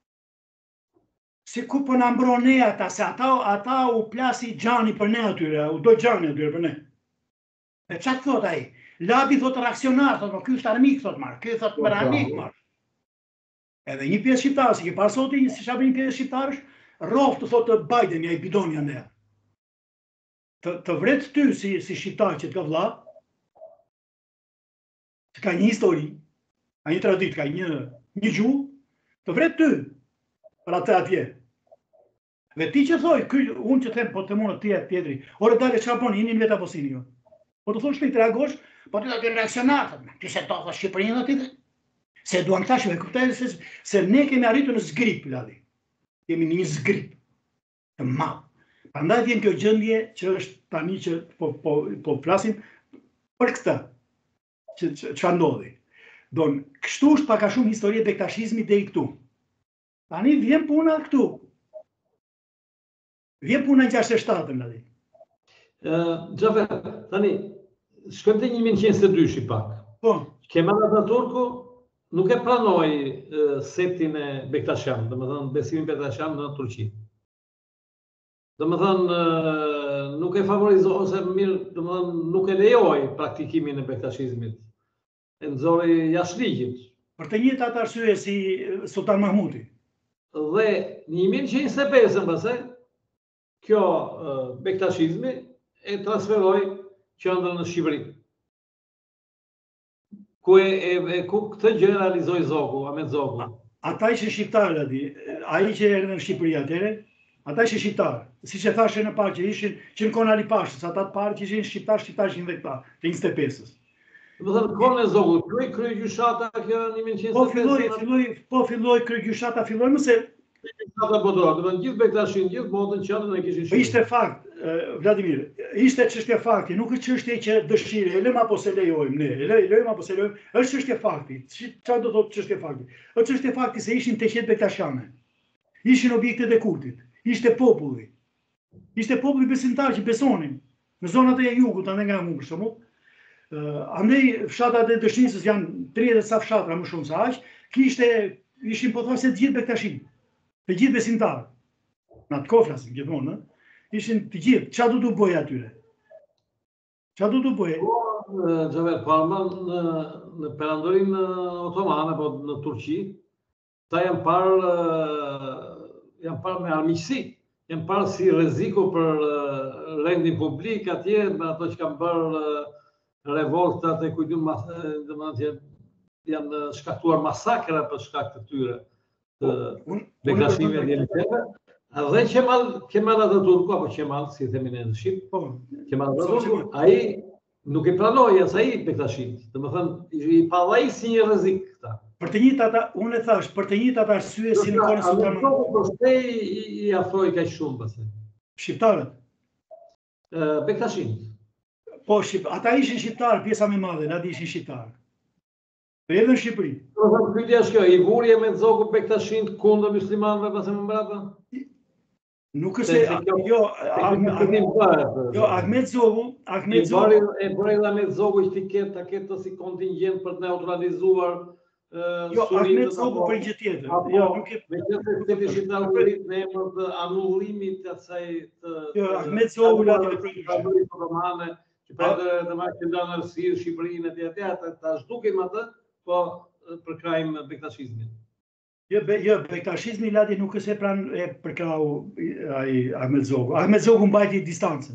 Si ku po na mbron ne ata, se ata u plasi xhani për ne atyre, u do xhani atyre për ne. E çfarë thot ai? Labi thot reaksionar, thot, ky është armik, thot marr, ky thot për armik marr. Edhe një pjesë shqiptarë, si ke parë sot, si shabi një pjesë shqiptarësh, rroft të thotë Biden, ai bidonja ne. Të vret ty si shqiptar që të ka vlla, që ka një histori, ka një traditë, ka një gjuhë, të vret ty për atë atje. Dhe ti që thoj, unë që them, po të mundë tjetëri, ore dale çfarë boni, jeni në vetë apo sini ju? Po të thosh shpejt reagosh, po ti do të reaksionar, ti se do të Shqipërinë aty. Se duan këta që kuptojnë se ne kemi arritur në zgrip, Ladi. Kemi një zgrip të madh. Prandaj vjen kjo gjendje që është tani që po flasim për këtë. Çfarë ndodhi? Kështu është pak a shumë historia e bektashizmit deri këtu. Tani vjen puna këtu. Vjen puna në 67, Ladi. Xhafer, tani shkojmë te 1922 pak. Po. Kemal Atatürku nuk e pranoi setin e Bektashan, domethënë besimin Bektashan në Turqi. Domethënë nuk e favorizoi ose mirë, domethënë nuk e lejoi praktikimin e bektashizmit. E nxori jashtë ligjit. Për të njëjtë atë arsye si Sultan Mahmuti. Dhe në 1925 pastaj kjo bektashizmi e transferoi qendrën në Shqipëri. Ku këtë gjë realizoi Zogu, Ahmet Zogu. Ata ishin shqiptarë, Ladi. Ai që erdhi në Shqipëri atëherë, ata ishin shqiptarë. Siç e thashë në parë që në kohën e Ali Pashës, ata të parë që ishin shqiptarë ishin dhe këta, të 25-s. Domethënë kohën e Zogut, kryegjyshata kjo në 1925. Po filloi kryegjyshata, filloi më se Domethënë gjithë Bektashin, gjithë botën qendrën e kishin. Ishte fakt, Vladimir, ishte çështje fakti, nuk është çështje që dëshirë, e lëm apo se lejojmë ne, lejojmë apo se lejojmë, është çështje fakti. Çfarë do thotë çështje fakti? Është çështje fakti se ishin 800 bektashane. Ishin objektet e kultit, ishte populli. Ishte populli besimtar që besonin në zonat e jugut, ande nga unë për shembull. Andaj fshatat e Dëshnisës janë 30 sa fshatra më shumë se aq, ishin pothuajse të gjithë bektashin, të gjithë besimtarë. Në atë kohë flasim gjithmonë, ishin të gjithë. Çfarë do të bëj atyre? Çfarë do të bëj? Xhaver Palma në perandorinë otomane, po në Turqi, ta janë parë me armiqësi, janë parë si rreziku për rendin publik atje, me ato që kanë bërë revoltat e kujtun, janë shkaktuar masakra për shkak të tyre të bektashive dhe jeliteve. Dhe Kemal Atatürku, apo Kemal, si themi në Shqip, Kemal Atatürku, ai nuk i pranoi as ai bektashin. Domethënë i pa ai si një rrezik këta. Për të njëjtë ata, unë e thash, për të njëjtë ata arsye si në kohën e Sultanit. Po i afroi kaq shumë pastaj. Shqiptarët. Bektashin. Po, ata ishin shqiptarë, pjesa më e madhe, na ishin shqiptarë. Po edhe në Shqipëri. Pyetja është kjo, i vuri me zogu Bektashin kundër muslimanëve pastaj më mbrapa? Nuk është Ahmet Zogu, e bëri Ahmet Zogu që të ketë si kontingjent për të neutralizuar Ahmet Zogu për gjë tjetër. Me qëse të shqiptarë në emër të anullimit të asaj të Ahmet Zogu lati me përgjyshe. Që të marrë që ndonë Arsirë, Shqipërinë e të ashtukim atë, po për krajim bektashizmin. Jo, bektashizmi lati nuk është e përkrau Ahmet Zogu. Ahmet Zogu mbajti distancën,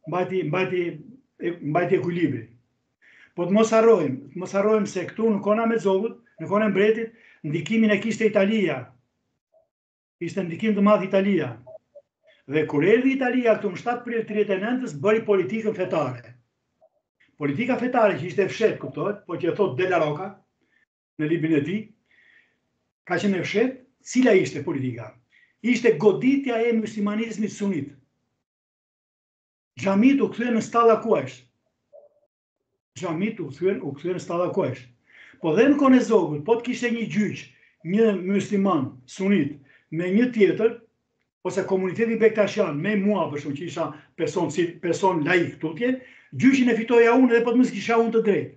mbajti ekuilibri. Po të mos harrojmë se këtu në kohën e Ahmet Zogut, në kohën e mbretit, ndikimin e kishte Italia. Ishte ndikim të madh Italia. Dhe kur erdhi Italia këtu në 7 prill 39-s bëri politikën fetare. Politika fetare që ishte fshet, kuptohet, po që e thot Della Rocca në librin e tij, ka qenë fshet, cila ishte politika? Ishte goditja e muslimanizmit sunit. Xhamit u kthyen në stalla kuajsh. Në stalla kuajsh. Po dhe në kohën e Zogut, po të kishte një gjyq, një musliman sunit me një tjetër, ose komuniteti bektashian me mua për shumë që isha person laik tutje, gjyqin e fitoja unë dhe po të mësë kisha unë të drejt.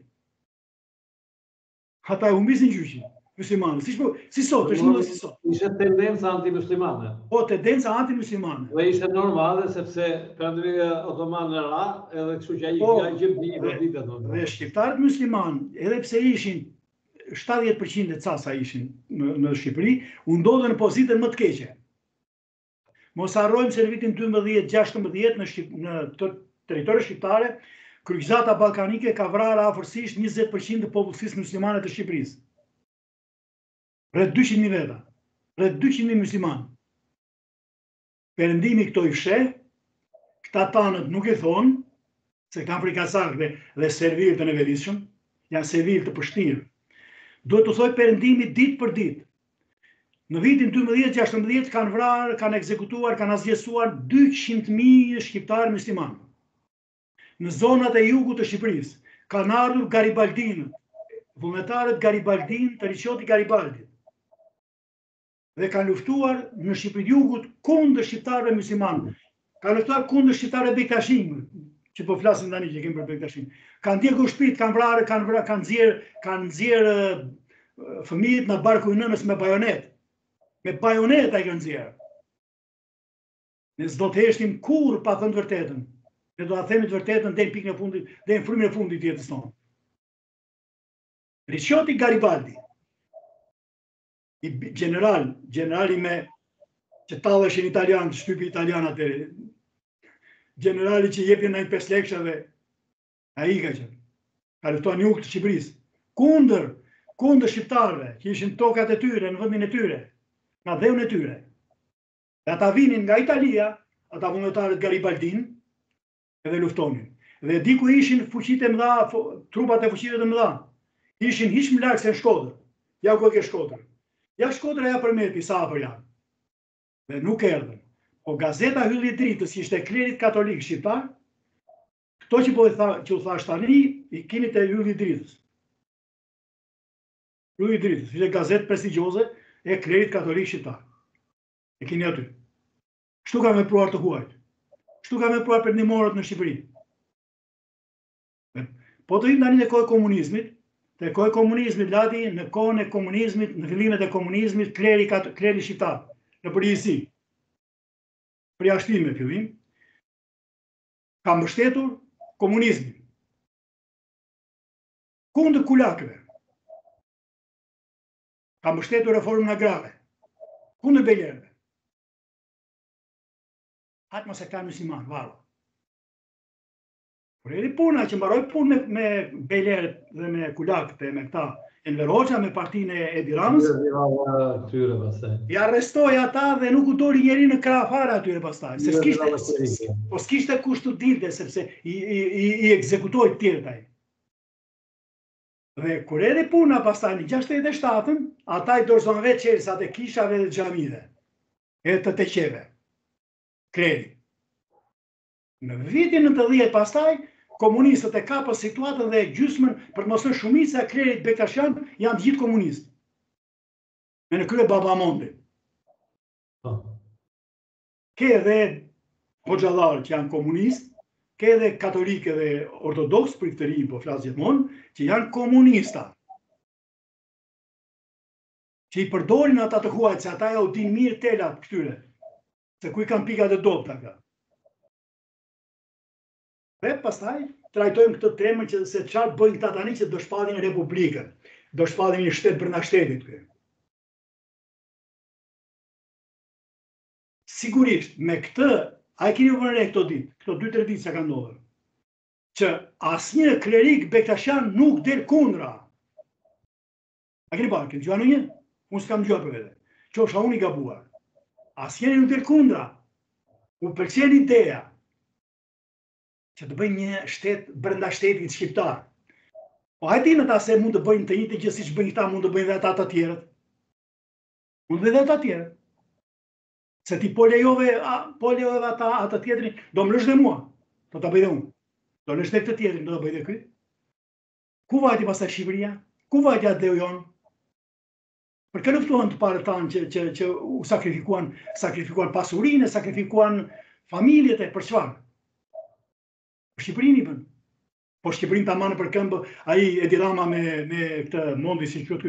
Ata e humbisin gjyqin, muslimanë. Si sot, është më dhe si sot. Ishte tendenca anti-muslimane. Po, tendenca anti-muslimane. Dhe ishte normale, sepse perandëria otomane ra, edhe kështu që a i gjëmë një vërditet. Dhe shqiptarët muslimanë, edhe pse ishin 70% e casa ishin në Shqipëri, u ndodhen në pozitën më të keqe. Mos harrojmë se në vitin 12-16 në territorin shqiptare, kryqëzata ballkanike ka vrarë afërsisht 20% të popullsisë muslimane të Shqipërisë. Rreth 200.000 veta, rreth 200.000 muslimanë. Perëndimi këto i fsheh, këta tanët nuk e thonë, se këta frikasakë dhe servirë të nevelishëm, janë servirë të pështirë. Duhet të thoj perëndimi ditë për ditë. Në vitin 12-16 kanë vrarë, kanë ekzekutuar, kanë asgjësuar 200.000 shqiptarë muslimanë. Në zonat e jugut të Shqipërisë kanë ardhur garibaldinët, vullnetarët Garibaldin të Riqoti Garibaldit. Dhe kanë luftuar në Shqipëri jugut kundër shqiptarëve muslimanë. Kanë luftuar kundër shqiptarëve bektashinë, që po flasim tani që kemi për bektashinë. Kanë ndjekur shtëpitë, kanë vrarë, kanë nxjerrë fëmijët në barku i nënës me bajonet. Me bajoneta i kanë nxjerrë. Ne s'do të heshtim kurrë pa thënë të vërtetën. Ne do ta themi të vërtetën deri në pikën e fundit, deri në frymën e fundit të jetës tonë. Riqoti Garibaldi, generali që talleshin italian, shtypi italian atëre. Generali që jepin në 5 lekshave, ai ka qenë. Ka luftuar në jug të Shqipërisë kundër shqiptarëve që ishin tokat e tyre, në vendin e tyre, nga dheun e tyre. Dhe ata vinin nga Italia, ata vullnetarët Garibaldin, edhe luftonin. Dhe diku ishin fuqitë e mëdha, trupat e fuqive të mëdha. Ishin hiç më larg se në Shkodër. Ja ku e ke Shkodër. Ja Shkodra ja përmeti sa afër janë. Dhe nuk erdhën. Po gazeta Hylli i Dritës, që ishte klerit katolik shqiptar, këto që u thash tani, i keni te Hylli i Dritës. Hylli i Dritës, ishte gazetë prestigjioze e klerit katolik shqiptar. E keni aty. Kështu ka vepruar të huajt. Kështu ka vepruar perëndimorët në Shqipëri. Po të tani në kohë e komunizmit, te kohë e komunizmit, lati, në kohën e komunizmit, në fillimet e komunizmit, kleri shqiptar, në përgjithësi, përjashtime fillim, ka mbështetur komunizmin. Kundër kulakëve, ka mbështetur reformën agrare, kundër belerëve. Atë mos e ka musliman, varo. Por eri puna që mbaroj punë me belerët dhe me kulakët e me këta Enver Hoxha, me partinë e Edi Ramës. I arrestoi ata dhe nuk u doli njeri në krah fare atyre pastaj. Po s'kishte kush të dilte sepse i ekzekutoi të tjerët ai. Dhe kur eri puna pastaj në 67-ën, ata i dorëzon vetë çelësat e kishave dhe xhamive, e të teqeve, kredi. Në vitin 90 pastaj, komunistët e kapën situatën dhe gjysmën për mos thënë shumica e klerit Bektashian janë gjithë komunistë. Me në krye Babamondi. Ke edhe hoxhallarë që janë komunistë, ke edhe katolike dhe ortodoks, për këtë rinj po flas gjithmonë, që janë komunista. Që i përdorin ata të huajt, se ata ja u din mirë telat këtyre, se ku i kanë pikat e dopta ka. Dhe pastaj trajtojmë këtë temën që se çfarë bëjnë këta tani që do shpallin Republikën, do shpallin një shtet brenda shtetit këtu. Sigurisht, me këtë, a e keni vënë re këto ditë, këto 2-3 ditë që ka ndodhur, që asnjë klerik Bektashian nuk del kundra. A keni parë, keni dëgjuar ndonjë? Unë s'kam dëgjuar për vete. Qofsha unë i gabuar. Asnjëri nuk del kundra. U pëlqen ideja që të bëjnë një shtet brenda shtetit shqiptar. Po hajde në ta se mund të bëjnë të njëjtën gjë siç bëjnë këta, mund të bëjnë edhe ata të tjerët. Mund të bëjnë edhe ata të tjerët. Se ti po lejove ata të tjetrin, do më lësh dhe mua, do ta bëj dhe unë. Do lësh dhe këtë tjetrin, do ta bëj dhe ky. Ku vajti pastaj Shqipëria? Ku vajti atë dhe jonë? Për kë luftuan të parë tanë që u sakrifikuan pasurinë, sakrifikuan familjet e për çfarë? Për Shqipërinë i bën. Po Shqipërinë ta marrë për këmbë ai Edi Rama me këtë Mondi si quhet ky.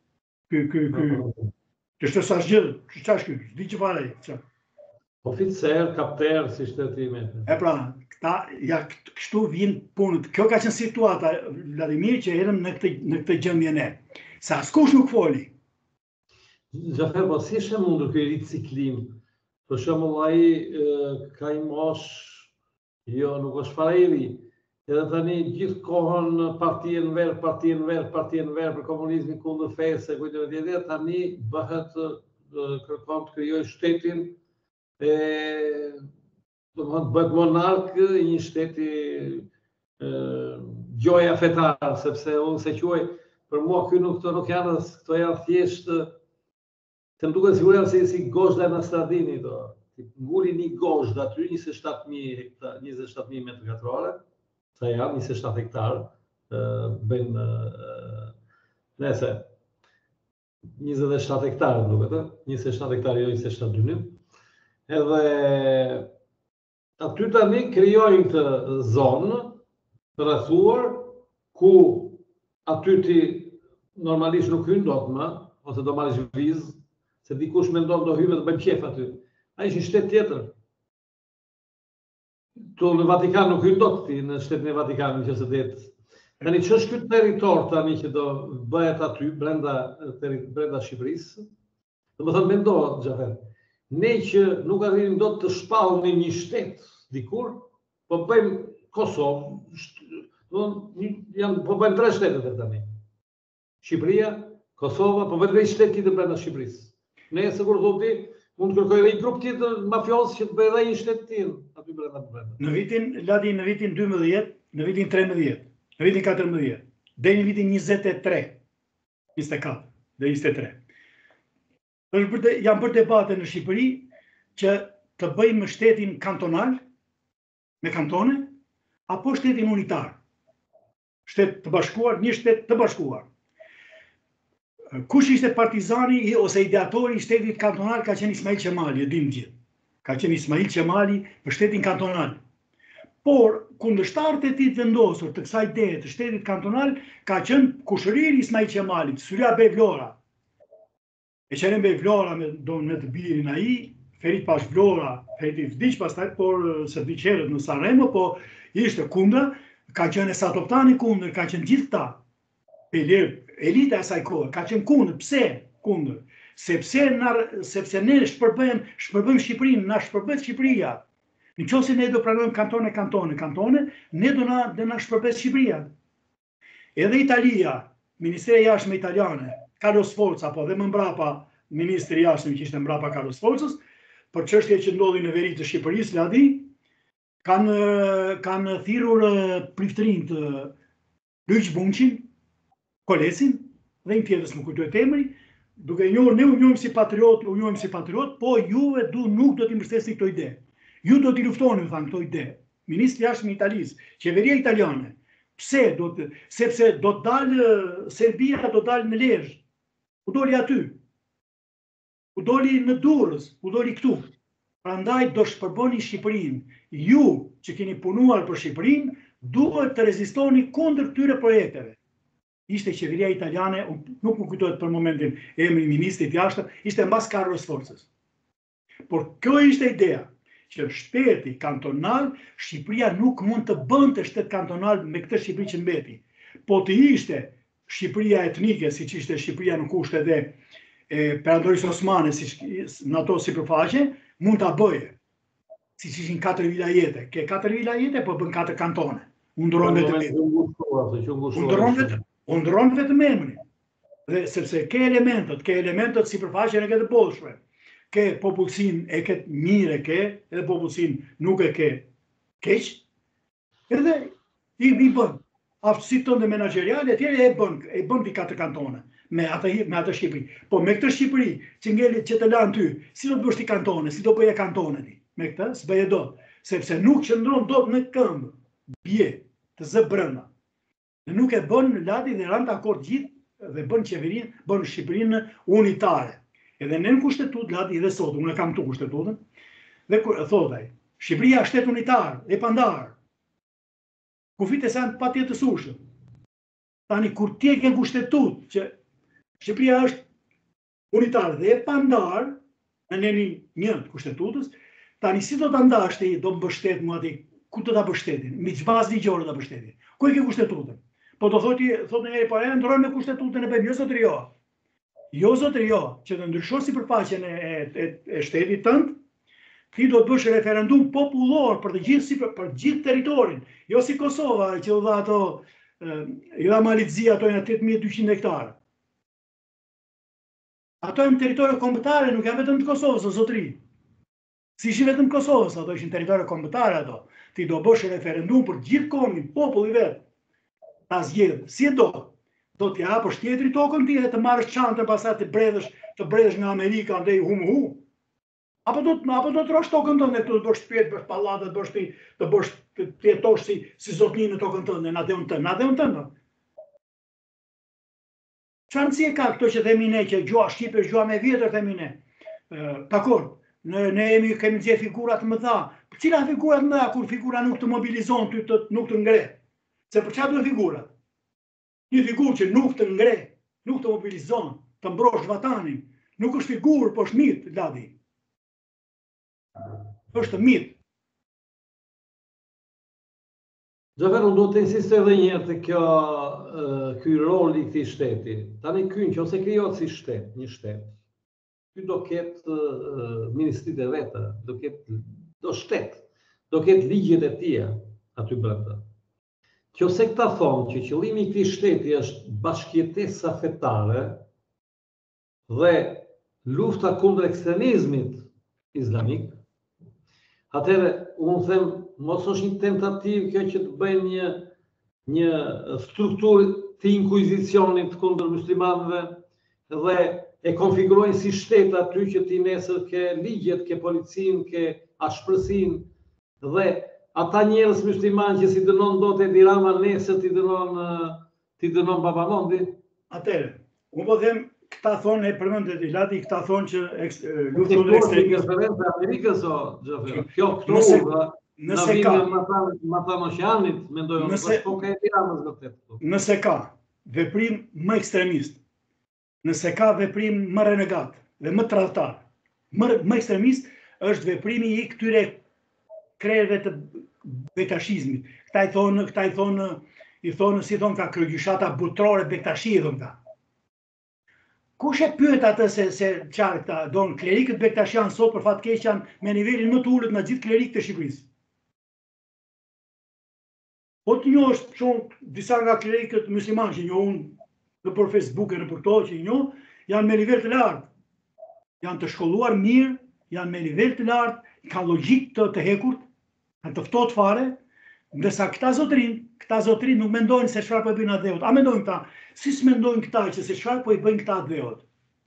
Ky shtesas gjë, ç'është ky? Di që fare ai. Oficer, kapter, si shteti me. E pra, këta ja kështu vjen punët. Kjo ka qenë situata, Vladimir, që erdhëm në këtë gjendje ne. Se askush nuk foli. Xhafer, po si është mundur ky riciklim? Për shembull ai ka i mosh. Jo, nuk është fare i ri. Edhe tani gjithë kohën partien ver për komunizmin kundër fesë, kujtëve tjetër, tani bëhet kërkon të krijojë shtetin domethënë bëhet monark i një shteti gjoja fetar, sepse unë se quaj për mua këto nuk janë, këto janë thjesht të më duket sigurisht si gozhda e Nastradini do. Nguli një gozhd aty 27.000 metrë katrore, sa janë 27 hektarë, bëjnë nese 27 hektarë duket, 27 hektarë jo 27 dynim. Edhe aty tani krijojnë këtë zonë të rrethuar ku aty ti normalisht nuk hyn dot më, ose do marrësh vizë, se dikush mendon do hyjë të bëjmë qef aty. Ai është një shtet tjetër. Tu në Vatikan nuk hyn dot ti në shtetin e Vatikanit nëse det. Tani ç'është ky territor tani që do bëhet aty brenda Shqipërisë? Domethënë mendo Xhafer, ne që nuk arrim dot të shpallnim një shtet dikur, po bëjmë Kosovë, po bëjmë 3 shtete tani. Shqipëria, Kosova, po bëjmë 3 shtete tjetër brenda Shqipërisë. Ne sikur thotë mund të kërkoj edhe një grup tjetër mafios që të bëjë edhe një shtet tjetër aty brenda. Në vitin 12, në vitin 13, në vitin 14, deri në vitin 23, 24 dhe 23. Janë bërë debate në Shqipëri që të bëjmë shtetin kantonal me kantone apo shtetin unitar. Shtet të bashkuar, një shtet të bashkuar. Kush ishte partizani ose ideatori i shtetit kantonal ka qenë Ismail Qemali, e dim gjithë. Ka qenë Ismail Qemali për shtetin kantonal. Por kundërshtarët e tij të vendosur të kësaj ideje të shtetit kantonal ka qenë kushëriri Ismail Qemalit, Syria Bej Vlora. E qenë Bej Vlora me të birin ai, Ferit pas Vlora, Ferit vdiq pastaj, por se vdiq herët në Sanremo, po ishte kundër, ka qenë Esat Toptani kundër, ka qenë gjithë ta. Elita e asaj kohe ka qenë kundër. Pse kundër? Sepse ne shpërbëjmë Shqipërinë, na shpërbet Shqipëria. Në qoftë se ne do pranojmë kantone, ne do na shpërbet Shqipëria. Edhe Italia, Ministria e Jashtme italiane, Carlo Sforza, po dhe më mbrapa Ministri i Jashtëm që ishte mbrapa Carlo Sforzës, për çështje që ndodhi në veri të Shqipërisë, Ladi, kanë thirrur priftërinë të Luiç Bunqin, Kolesin, dhe një tjetër s'më kujtohet emri, duke njohur ne u njohim si patriot, po juve nuk do t'i mbështesni këto ide. Ju do t'i luftoni, thanë, këto ide. Ministri i Jashtëm i Italisë, qeveria italiane. Pse? Sepse do të dalë Serbia, do të dalë në Lezhë. U doli aty. U doli në Durrës, u doli këtu. Prandaj do shpërboni Shqipërinë. Ju që keni punuar për Shqipërinë, duhet të rezistoni kundër këtyre projekteve. Ishte qeveria italiane, nuk më kujtohet për momentin emri ministrit jashtëm, ishte mbas Carlo Sforzës. Por kjo ishte ideja, që shteti kantonal, Shqipëria nuk mund të bënte shtet kantonal me këtë Shqipëri që mbeti. Po të ishte Shqipëria etnike, si që ishte Shqipëria në kushte dhe perandorisë osmane, në ato sipërfaqe, mund të bëje. Si që ishin 4 vilajete. Ke 4 vilajete, po bën 4 kantone. Undëron vetëm emrin. Dhe sepse ke elementet sipërfaqen e ke të bollshme. Ke popullsinë e ke mirë edhe popullsinë nuk e ke keq. Edhe i bën aftësitë tënde menaxheriale, etj. e bën ti 4 kantone me atë Shqipëri. Po me këtë Shqipëri që ngelet që të lanë ty, si do të bësh ti kantone, si do bëje kantone ti? Me këtë s'bëje dot, sepse nuk qëndron dot në këmbë, bie të zë brenda. Dhe nuk e bën Ladi dhe ran dakord gjithë dhe bën qeverinë, bën Shqipërinë unitare. Edhe në kushtetut, Ladi dhe sot, unë e kam tu kushtetutën, dhe thotaj, Shqipëria është shtet unitar, e pandar, kufit e sen pa tjetë të sushëm. Tani, kur tje ke kushtetut, që Shqipëria është unitar dhe e pandar, në neni një të kushtetutës, tani, si do të ndash ti, do më bështet mu ati, ku të ta bështetin, mi që bazë ligjore të bështetin, ku e ke kushtetutën? Po do thot në njeri pare, ndrojnë me kushtetutën e bëjmë, jo zotëri jo. Jo, zotëri jo, që të ndryshon sipërfaqen e shtetit tënd, ti do të bësh referendum popullor për gjithë territorin, jo si Kosova, që u dha ato, i dha Malizia ato janë 8200 hektarë. Ato janë territorë kombëtare, nuk janë vetëm të Kosovës, o zotëri. Si ishin vetëm Kosovës, ato ishin territorë kombëtare ato. Ti do bësh referendum për gjithë kombin, populli vetë. Ta zgjedh, si e do t'ja hapësh tjetri tokën ti dhe të marrësh çantën pastaj të bredhësh nga Amerika ndaj hu. Apo do të rosh tokën tënde, të bësh shtëpi, të bësh pallate, të bësh të jetosh si zotëni në tokën tënde, në adeun tënde. Çfarë rëndësie ka këto që themi ne që gjua shqipe është gjua më e vjetër themi ne. Dakor, ne kemi nxjerr figura të mëdha. Cila figura të mëdha kur figura nuk të mobilizon ty nuk të ngre? Se për çfarë duhet figurat? Një figurë që nuk të ngre, nuk të mobilizon, të mbrosh vatanin, nuk është figurë, po është mit, Ladi. është mit. Xhafer, unë do të insistoj edhe një herë te ky rol i këtij shteti. Tani ky nëse krijohet si shtet, një shtet, ky do ketë ministritë e veta, do ketë ligjet e tija aty brenda. Nëse këta thonë që qëllimi i këtij shteti është bashkëjetesa fetare dhe lufta kundër ekstremizmit islamik, atëherë unë them mos është një tentativë kjo që të bëjnë një strukturë të inkuizicionit kundër muslimanëve dhe e konfigurojnë si shtet aty që ti nesër ke ligjet, ke policinë, ke ashpërsinë dhe ata njerëz muslimanë që si dënon dot e Dirama nesër ti dënon Babamondi. Atëherë, unë po them këta thonë e përmendet i Lati, këta thonë që lufta kundër ekstremizmit e Amerikës o Xhafer. Kjo këtu Nëse ka, Matanosjanit, mendoj unë, është po ka e Tiranës vërtet. Nëse ka veprim më ekstremist, nëse ka veprim më renegat dhe më tradhtar, më ekstremist është veprimi i këtyre krerëve të bektashizmit. Këta i thonë, si thonë ka kryegjyshata butrore bektashi, thonë ka. Kush e pyet atë se çfarë këta donë klerikët bektashian sot për fat keq janë me nivelin më të ulët nga gjithë klerikët e Shqipërisë. Po të njohësh shumë disa nga klerikët muslimanë që njohun nëpër Facebook e nëpër to që njoh, janë me nivel të lartë. Janë të shkolluar mirë, janë me nivel të lartë, kanë logjik të hekurt, kanë të ftohtë fare, ndërsa këta zotrin nuk mendojnë se çfarë po i bëjnë atë. A mendojnë këta? Si s'mendojnë këta që se çfarë po i bëjnë këta dheut?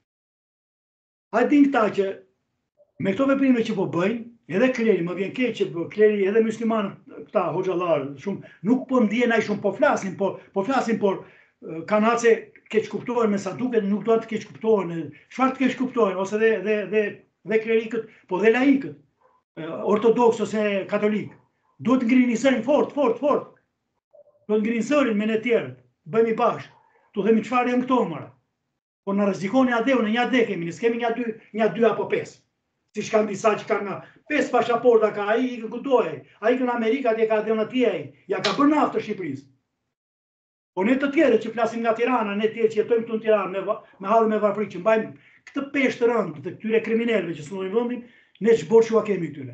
A din këta që me këto veprime që po bëjnë, edhe kleri, më vjen keq që kleri edhe muslimanë këta hoxhallar, shumë nuk po ndjen ai shumë, po flasin, por kanë hace keq kuptohen me sa duket, nuk do të keq kuptohen. Çfarë të keq kuptohen ose dhe klerikët, po dhe laikët, ortodoks ose katolik. Duhet të ngrini zërin fort. Duhet të ngrini zërin me ne tjerët, bëjmë i bashkë. Tu themi çfarë janë këto mëra. Po na rrezikoni adeu në një ade kemi, ne s'kemi një dy apo pesë. Siç kanë disa që kanë 5 pasaporta ka ai i kujtoi. Ai që në Amerikë atje ka dhënë atje ai. Ja ka bërë naftë Shqipërisë. Po ne të tjerë që flasim nga Tirana, ne të që jetojmë këtu në Tiranë me hall me varfëri që mbajmë këtë peshë të rëndë të këtyre kriminalëve që sllojnë vendin, ne ç'borçu a kemi këtyre.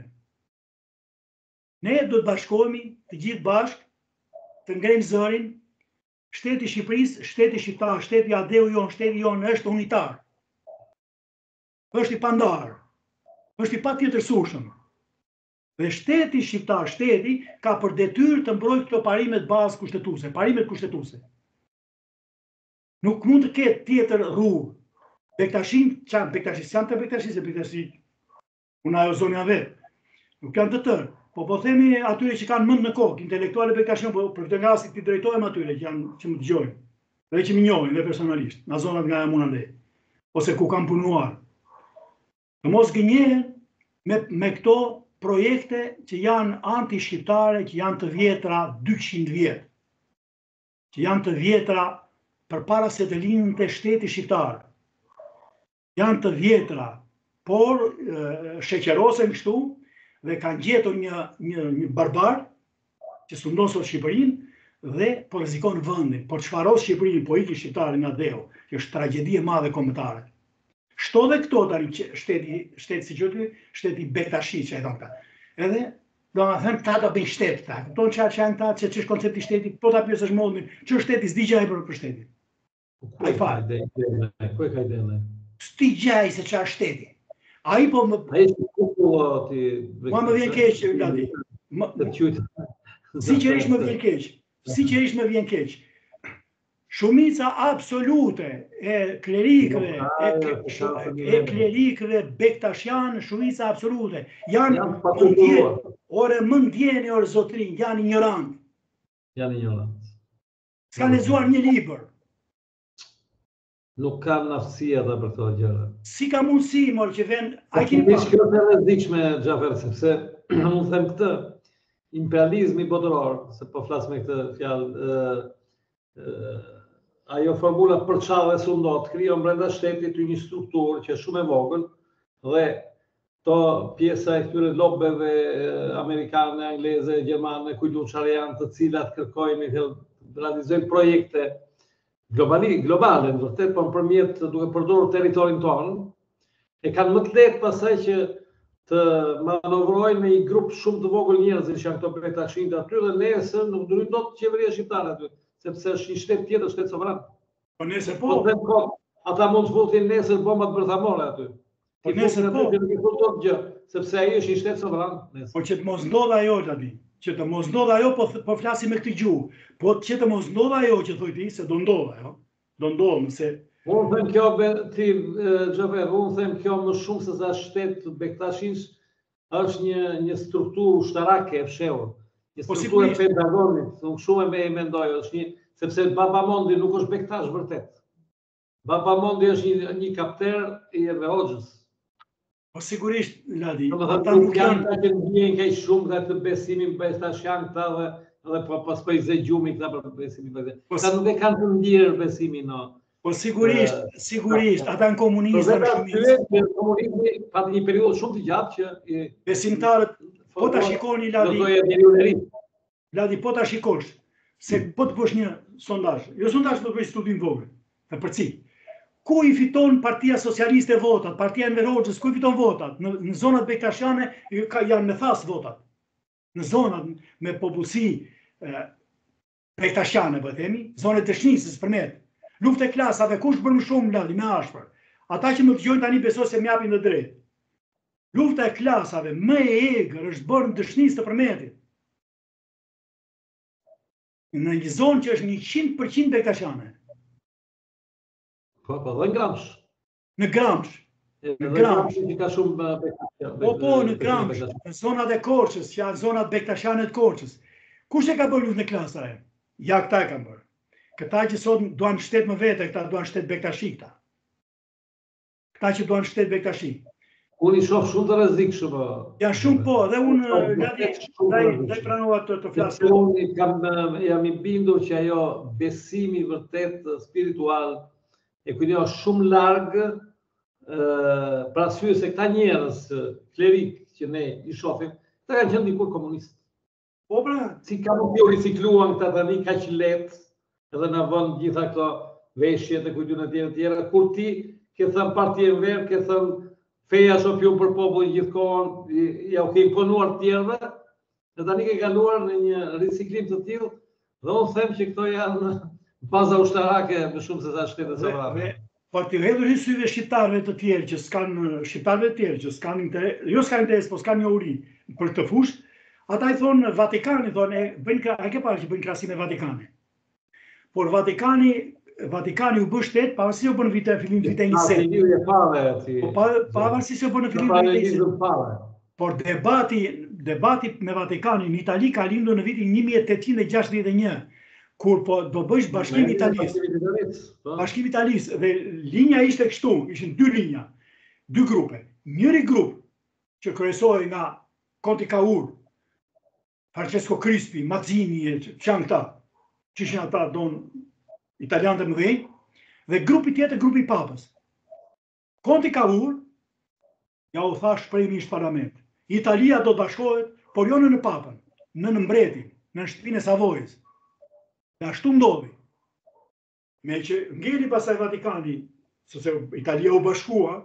Ne do të bashkohemi të gjithë bashkë, të ngrejmë zërin. Shteti i Shqipërisë, shteti shqiptar, shteti adeu jon, shteti jon është unitar. Është i pandar. Është i patjetërsueshëm. Dhe shteti shqiptar, shteti ka për detyrë të mbrojë këto parimet bazë kushtetuese, parimet kushtetuese. Nuk mund të ketë tjetër rrugë. Bektashin, janë të bektashi, unë ajo zonja vet. Nuk janë të tërë. Po themi atyre që kanë mend në kokë, intelektuale bektashin, po për këtë nga si ti drejtohem atyre që më dëgjojnë, dhe që më njohin dhe personalisht, nga zonat nga jam unë andej, ose ku kam punuar. Të mos gënjehen me këto projekte që janë anti-shqiptare, që janë të vjetra 200 vjet, që janë të vjetra përpara se të lindën të shteti shqiptar. Janë të vjetra, por sheqerosen kështu, dhe kanë gjetur një barbar që sundon sot Shqipërinë dhe po rrezikon vendin, por çfaros Shqipërinë, po iki shqiptarë nga dheu, që është tragjedi e madhe kombëtare. Shto dhe këto tani shteti si quhet, shteti bektashi që e thonë ta. Edhe domethënë ta do bëjnë shtet ta. Kupton çfarë janë ta, ç'është koncepti i shtetit, po ta pyesësh modin, ç'është shteti s'digjaj për shtetin. Ai fal. Ku e ka idenë? S'digjaj se ç'është shteti. Ai po më vjen keq, Ladi. Sinqerisht më vjen keq. Sinqerisht më vjen keq. Shumica absolute e klerikëve bektashian, shumica absolute janë më ndjeni orë zotrin, janë ignorant. S'ka lexuar një libër. Nuk kanë aftësia dhe për këto gjëra. Si ka mundësi, mor, që vjen... Kjo është e rrezikshme, Xhafer, sepse unë them këtë, imperializmi botëror, se po flas me këtë fjalë, ajo formula përçave sundot, krijon brenda shtetit një strukturë që është shumë e vogël dhe to pjesa e këtyre lobeve amerikane, angleze, gjermane, kujtu çfarë janë, të cilat kërkojnë të realizojnë projekte globale, në vërtet, po nëpërmjet duke përdorur territorin tonë, e kanë më të lehtë pastaj që të manovrojnë me një grup shumë të vogël njerëzish që janë këto bektashin aty dhe nesër nuk do dot qeveria shqiptare aty, sepse është një shtet tjetër, shtet sovran. Po nesër po. Ata mund të zbultin nesër bombat bërthamore aty. Po nesër po. Sepse ai është një shtet sovran. Po që të mos ndodh ajo tani. Që të mos ndodh ajo, po flasim me këtë gjuhë. Po që të mos ndodh ajo që thoj ti, se do ndodh ajo. Do ndodh, nëse... Unë them kjo, Xhafer, unë them kjo më shumë se sa shtet bektashish është një strukturë ushtarake e fshehur. Një strukturë e Pentagonit, unë shumë e mendoj, është një, sepse Babamondi nuk është bektash vërtet. Babamondi është një kapter i Eve Hoxhës. Po sigurisht, Ladi, ata nuk janë ta që ndjejnë kaq shumë dhe të besimin besimin këta dhe pas po i zë gjumi këta për besimin. Ata nuk e kanë të ndjerë besimin, no. Po sigurisht, ata në komunizëm në shumicë. Komunizmi pati një periudhë shumë të gjatë që besimtarët, po ta shikoni Ladi, po ta shikosh, se po të bësh një sondazh, jo sondazh, do të bëj studim vogël, të përcjell. Ku i fiton Partia Socialiste votat, Partia Enver Hoxhës, ku i fiton votat? Në zonat bektashiane janë me thas votat. Në zonat me popullsi bektashiane, po themi, zonat të shnisës përmet. Luftë e klasave, kush bën më shumë, Ladi, me ashpër? Ata që më dëgjojnë tani besoj se më japin të drejtë. Lufta e klasave më e egër është bërë në dëshnisë të përmetit. Në një zonë që është 100% bektashiane. Po, dhe në Gramsh. Në Gramsh. Në Gramsh. Po, në Gramsh. Në zonat e Korçës, që janë zonat bektashiane të Korçës. Kush e ka bërë luftë në klasa? Ja, këta e kanë bërë. Këta që sot duan shtet më vete, këta duan shtet bektashi këta. Këta që duan shtet bektashi. Unë i shoh shumë të rrezikshëm. Ja shumë po, dhe unë ndaj pranova të flasë. Unë jam i bindur që ajo besimi vërtet spiritual e kujt është shumë larg për arsye se këta njerëz klerik që ne i shohim, këta kanë qenë dikur komunistë. Po pra, si kanë u ricikluan këta tani kaq lehtë edhe në vend gjitha këto veshjet e kujtun e tjera, kur ti ke thënë Partia Enver, ke thënë feja shopium për popullin gjithkohën, ja u ke imponuar të tjerëve, dhe tani ke kaluar në një riciklim të tillë, dhe unë them që këto janë baza ushtarake më shumë se sa shtetet sovrane. Por ti hedhur në syve shqiptarëve të tjerë që s'kan interes, jo s'kan interes, po s'kan njohuri për këtë fushë, ata i thonë Vatikani, a ke parë që bëjnë krahasim me Vatikanin. Por Vatikani u bë shtet pavarësisht se u bën fillim vite 20. Pavarësisht se u bën fillim vite 20. Por debati me Vatikanin në Itali ka lindur në vitin 1861, kur po do bësh Bashkimin Italisë, dhe linja ishte kështu, ishin dy linja, dy grupe. Njëri grup që kryesohej nga Conti Cavour, Francesco Crispi, Mazzini, që janë këta, që ishin ata italianë të mëdhenj, dhe grupi tjetër, grupi i Papës. Conti Cavour ja u tha shprehimisht parlament. Italia do të bashkohet, por jo në Papën, në mbretin, në shtëpinë e Savojës. Dhe ashtu ndodhi. Me që ngeli pasaj Vatikani, sepse Italia u bashkua,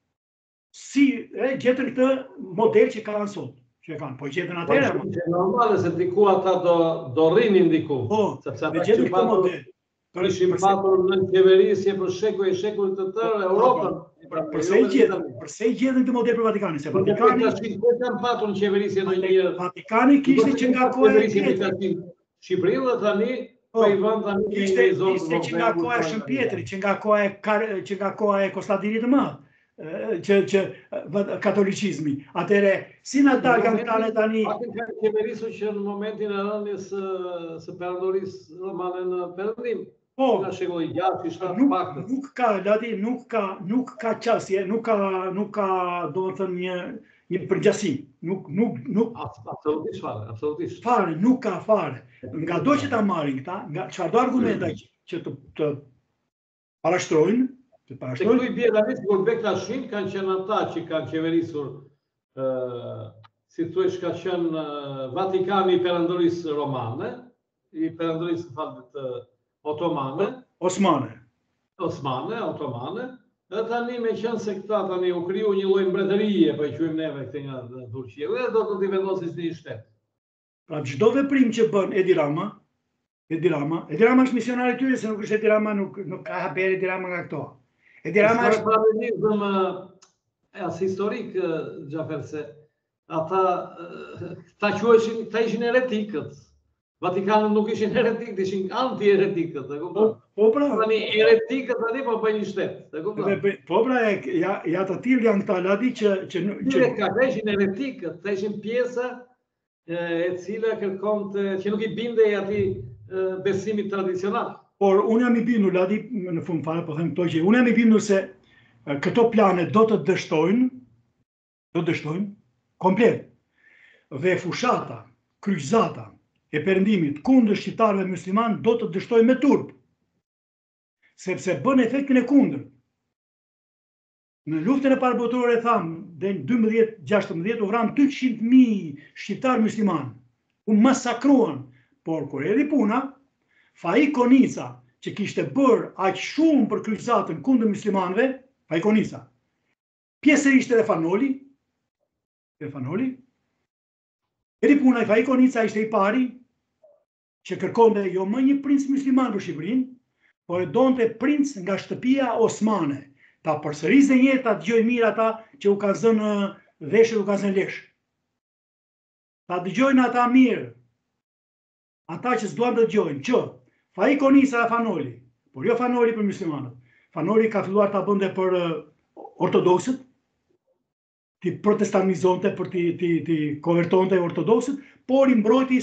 si gjetën këtë model që kanë sot. Që kanë, po gjetën atëherë. Është normale se diku ata do rrinin diku. Po, me gjetën këtë model. Ishim patur në qeverisje për shekuj të tërë Europën. Përse i gjetën këtë model për Vatikanin? Se Vatikani kanë patur në qeverisje në një. Vatikani kishte që nga koha e Shqipërisë. Shqipërinë dhe tani po i vën tani kishte që nga koha e Shëmpjetrit, që nga koha e Konstantinit të Madh. Që katolicizmi. Atëre, si na dal kanë këtane tani? Atë kanë qeverisur që në momentin e rënies së perandorisë romane në perëndim. Po, nga shekulli 6-7 paktën. Nuk ka qasje, nuk ka domethënë një përgjithësi. Nuk absolutisht fare. Fare, nuk ka fare. Nga do që ta marrin këta, nga çfarëdo argumenta që të parashtrojnë. Se këtu i bie tani kur bektashin kanë qenë ata që kanë qeverisur, si thuesh, ka qenë Vatikani i perandorisë romane, i perandorisë otomane. Osmane, otomane, dhe tani me qenë se këta tani u kriju një lloj mbretërie, po e quajmë neve këtë nga Turqia, dhe do të vendosin si një shtet. Pra çdo veprim që bën Edi Rama është misionar i tyre, se nuk është Edi Rama, nuk ka haber Edi Rama nga këto. Edi Rama është paralelizëm as historik, Xhafer, se ata quheshin, këta ishin heretikët. Vatikanin nuk ishin heretikët, ishin anti-heretikët, e kupton? Po pra. Tani heretikët tani po bëjnë një shtet, e kupton? Po pra, ja të tillë janë këta Ladi që ka ishin heretikët, ta ishin pjesa e cila kërkonte, që nuk i bindej atij besimit tradicional. Por unë jam i bindur, Ladi, në fund fare, po them këto që unë jam i bindur se këto plane do të dështojnë do dështojmë komplet. Dhe fushata, kryqëzata e Perëndimit kundër shqiptarëve musliman do të dështojmë me turp, sepse bën efektin e kundërt. Në luftën e parë botërore thamë, dhe në 12-16 u vranë 200.000 shqiptarë musliman, u masakruan, por kur erdhi puna, Faik Konica, që kishte bërë aq shumë për kryqëzatën kundër muslimanëve, Faik Konica, pjesërisht edhe Fanoli, erdhi puna i Faik Konica ishte i pari që kërkonte jo më një princ musliman për Shqipërinë, por e donte princ nga shtëpia osmane. Ta përsërisë një ta dëgjoj mirë ata që u kanë zënë veshët, u kanë zënë lesh. Ta dëgjojnë ata mirë, ata që s'duan të dëgjojnë, që Faik Konica dhe Fanoli, por jo Fanoli për muslimanët. Fanoli ka filluar ta bënte për ortodoksët, ti protestanizonte, për ti konvertonte ortodoksët, por i mbrojti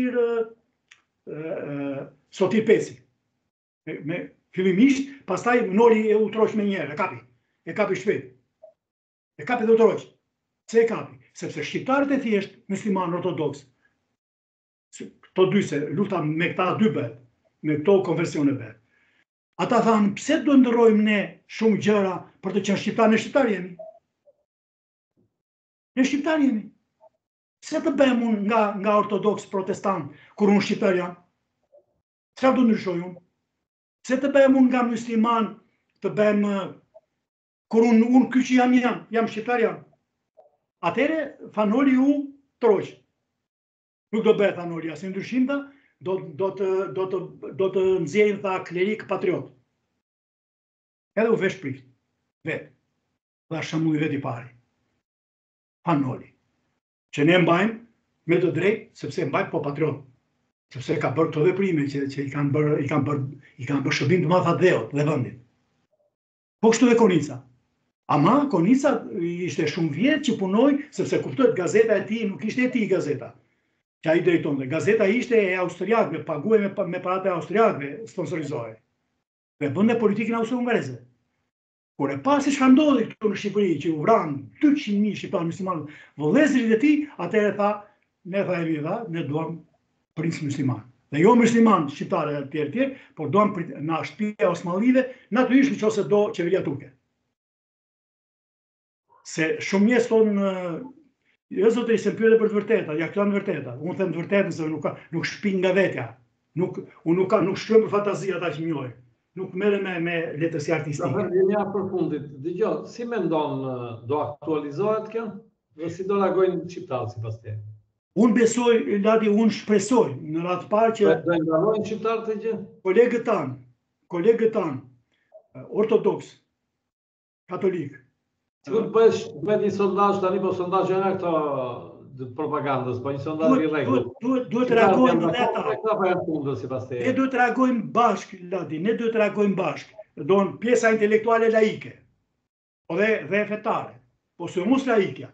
Sotir Peci. Fillimisht, pastaj Noli e utroq me njerë, e kapi shpejt. E kapi dhe utroq. Se e kapi? Sepse shqiptarët e thjesht, muslimanë ortodoks, këto dy se lufta me këta dy bëhet, me këto konversione bëhet. Ata thanë, pse do ndërrojmë ne shumë gjëra për të qenë shqiptar? Ne shqiptar jemi. Ne shqiptar jemi. Pse të bëhem unë nga ortodoks protestant, kur unë shqiptar jam? Çfarë do ndryshoj unë? Se të bëhem unë nga musliman, të bëhem, kur unë ky që jam shqiptar jam. Atëre, Fanoli u troq. Nuk do bëhet Fanoli asnjë ndryshim, do të nxjerrin tha klerik patriot. Edhe u vesh prift. Vetë. Dha shembull vetë i pari. Fanoli. Që ne mbajmë me të drejtë, sepse mbajmë po patriot. Sepse ka bërë këto veprime që i kanë bërë shërbim të madh dheut dhe vendit. Po kështu dhe Konica. Ama Konica ishte shumë vjet që punoi, sepse kuptohet gazeta e tij nuk ishte e tij gazeta. Që ai drejtonte. Gazeta ishte e austriakëve, paguhej me paratë e austriakëve, sponsorizohej. Dhe bënte politikën austro-hungareze. Kur e pasi çfarë ndodhi këtu në Shqipëri, që u vran 200.000 shqiptarë muslimanë, vëllezërit e tij, atëherë tha, ne duam princ musliman. Dhe jo musliman shqiptare e tjerë, por duam na shtëpia osmanlive, natyrisht nëse do qeveria turke. Se shumë njerëz thonë, jo zotëri, se pyete për të vërtetat, ja këto janë vërteta. Unë them të vërtetën se nuk shpin nga vetja. Nuk shkruaj për fantazi ata që njohin. Nuk merrem me letërsi artistike. Ja për fundit, dëgjoj, si mendon do aktualizohet kjo? Dhe si do reagojnë shqiptarët sipas teje? Unë besoj, Ladi, unë shpresoj në radhë parë që do ndalojnë shqiptarët e gjë? Kolegët tanë, ortodoks, katolik. Sigur bëhet një sondazh tani, po sondazhe janë këto propagandës, po një sondazh i rregullt. Duhet të reagojmë edhe ata. Ne duhet të reagojmë bashkë, Ladi, ne duhet të reagojmë bashkë. Don pjesa intelektuale laike, dhe fetare, po së mos laikja.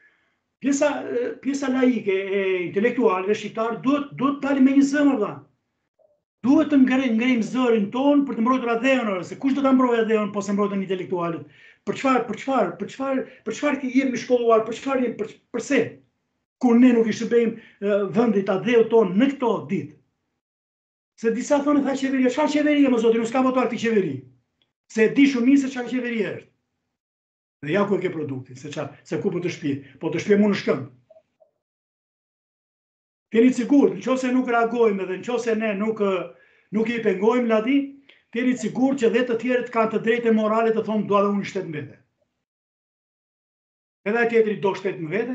Pjesa laike e intelektuale dhe shqiptar duhet të dalim me një zëmër, dha. Duhet të ngrim zërin ton për të mbrojtur adheun, se kush do ta mbrojë adheun po se mbrojtën intelektualët? Për çfarë jemi shkolluar, përse? Kur ne nuk i shërbejmë vendit adheut ton në këto ditë. Se disa thonë tha qeveria, çfarë qeveria më zoti, nuk s'ka votuar këtë qeveri. Se e di shumë mirë se çfarë qeveri është. Dhe ja ku e ke produktin, se ku po të shpje, po të shpje mu në shkëmbë. Keni sigurt, nëse nuk reagojmë dhe nëse ne nuk i pengojmë, Ladi, keni sigurt që dhe të tjerët kanë të drejtën morale të thonë dua dhe unë shtet mbete. Edhe ai tjetri do shtet mbete.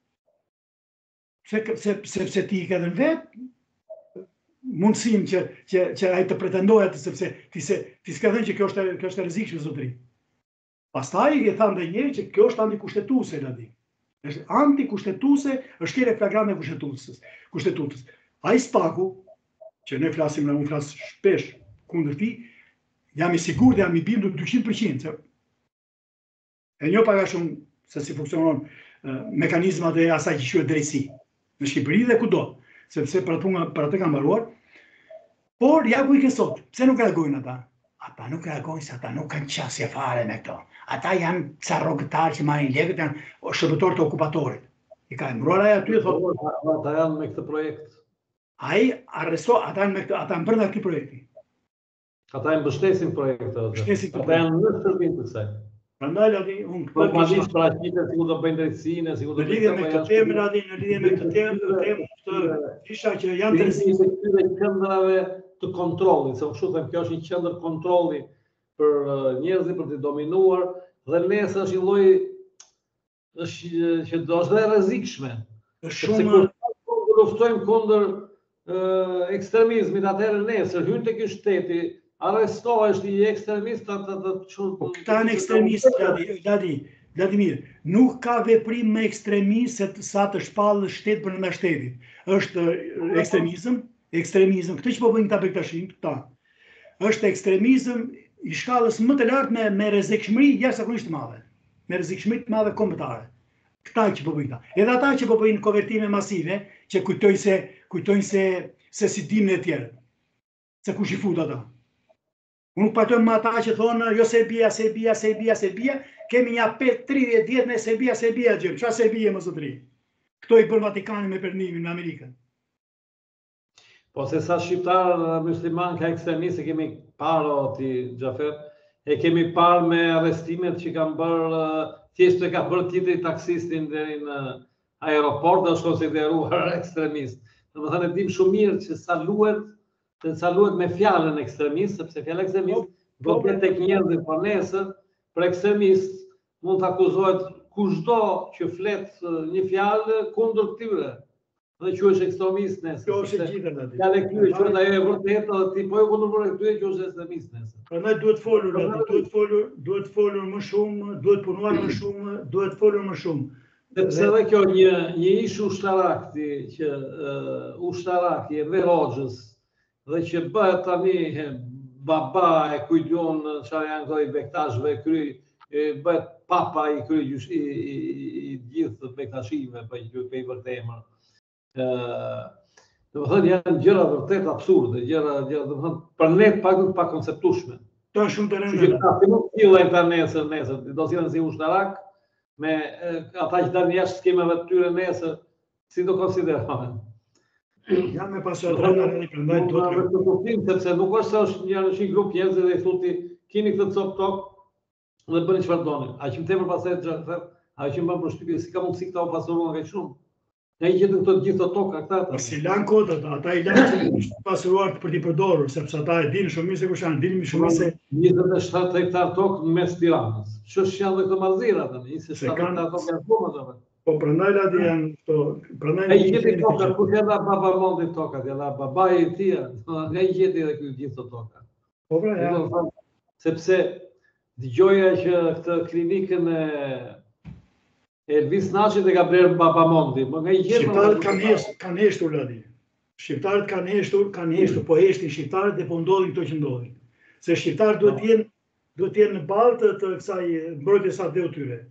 Sepse ti ke edhe në vetë mundësinë që ai të pretendojë atë, sepse ti s'ka thënë që kjo është e rrezikshme zotëri. Pastaj e thamë dhe njëri që kjo është antikushtetuese, Ladi. Është antikushtetuese, është kjerë flagrante kushtetutës. Ai Spaku, që ne flasim, unë flas shpesh kundër tij, jam i sigurt dhe jam i bindur 200%. E njoh pak a shumë se si funksionon mekanizmat e asaj që quhet drejtësi në Shqipëri dhe kudo, sepse për atë kam mbaruar. Por ja ku i ke sot, pse nuk reagojnë ata? ata nuk reagojnë se ata nuk kanë qasje fare me këto. Ata janë ca rrogëtarë që marrin lekët, janë shërbëtorë të okupatorit. I ka emëruar ai aty thotë, ata janë me këtë projekt. ai ata janë brenda këtij projekti. Ata e mbështesin projektin. Mbështesin këtë Ata janë në shërbim të kësaj. Prandaj Ladi, unë Po madish paraqitet sikur do bëjnë drejtsinë, sikur do në lidhje me këtë temë, Ladi, në lidhje me këtë temë, isha që janë të rëndësishme qendrave të kontrollit, se kështu them, kjo është një qendër kontrolli për njerëzit për të dominuar dhe nesër është një lloj që do është dhe rrezikshme. Është shumë luftojmë kundër ekstremizmit, atëherë nesër hyn tek ky shteti, arrestohesh ti ekstremist këta janë ekstremistë, Vladimir, nuk ka veprim me ekstremistë sa të shpallë shtet për në shtetit. Është ekstremizëm, këtë që po bëjnë këta bektashin, këta, është ekstremizëm i shkallës më të lartë me rrezikshmëri jashtëzakonisht të madhe, me rrezikshmëri të madhe kombëtare. Këta që po bëjnë këta. Edhe ata që po bëjnë konvertime masive, që kujtojnë se si dimën e tjerë, se kush i fut ata. Unë nuk pajtojmë me ata që thonë, jo Serbia, kemi një 30 vjet me Serbia gjëmë. Qa Serbia më zotëri? Këto i bërë Vatikanin me përnimin me Amerikën. Po se sa shqiptarë musliman ka ekstremistë kemi parë ti Xhafer, e kemi parë me arrestimet që kanë bërë, thjesht e ka bërë titri taksistin deri në aeroport dhe është konsideruar ekstremist. Domethënë e dim shumë mirë që sa luhet me fjalën ekstremist, sepse fjala ekstremist do të tek njerëzit, por nesër për ekstremist mund të akuzohet kushdo që flet një fjalë kundër këtyre. Dhe quhesh ekstremist nesër. Kjo është e gjithë aty. Fjala e këtyre që ajo e vërtetë, ti po e kundërshton këtyre që është ekstremist nesër. Prandaj duhet folur më shumë, duhet punuar më shumë, duhet folur më shumë. Sepse edhe kjo një ish ushtarak që ushtaraki e Hoxhës dhe që bëhet tani baba e kujton çfarë janë këto i bektashëve bëhet papa i gjithë bektashive për i vërtet emër. Domethënë janë gjëra vërtet absurde, gjëra domethënë për ne pak të pakonceptueshme. Këto është shumë të rëndësishme. Ti nuk fillojnë ta nesër, do të jenë si ushtarak me ata që dalin jashtë skemave të tyre nesër, si do konsiderohen. Jam me pasurë prandaj duhet të kuptojmë sepse nuk është se është një grup njerëz dhe i thotë keni këtë cop tok dhe bëni çfarë doni. Aq më tepër pastaj ajo që më bën përshtypje si ka mundësi këta u pasuruan kaq shumë. Ne i gjetëm këto gjithë toka këta. Si lan kodrat, ata i lanë pasuruar për t'i përdorur, sepse ata e dinë shumë mirë se kush janë, dinë shumë mirë se 27 hektar tokë në mes Tiranës. Ç'është janë këto marrëzira tani, 27 hektar tokë janë shumë ato. Po prandaj Ladi janë këto, prandaj ai gjeti toka, kush janë baba mondi tokat, janë babai i tij, ai gjeti edhe këto gjithë toka. Po pra, ja. Sepse dëgjoja që këtë klinikën e Elvis Naçit e ka blerë baba mondi, më nga i gjetë. Shqiptarët kanë heshtur Ladi. Shqiptarët kanë heshtur, po heshtin shqiptarët dhe po ndodhin këto që ndodhin. Se shqiptarët duhet të jenë në baltë të kësaj mbrojtjes së atë tyre.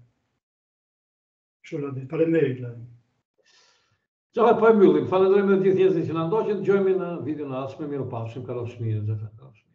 Shumë faleminderit Ladi. Çfarë po e mbyllim? Falenderojmë të gjithë njerëzit që na ndoqën, dëgjojmë në videon e ardhshëm, mirupafshim, kalofshi mirë,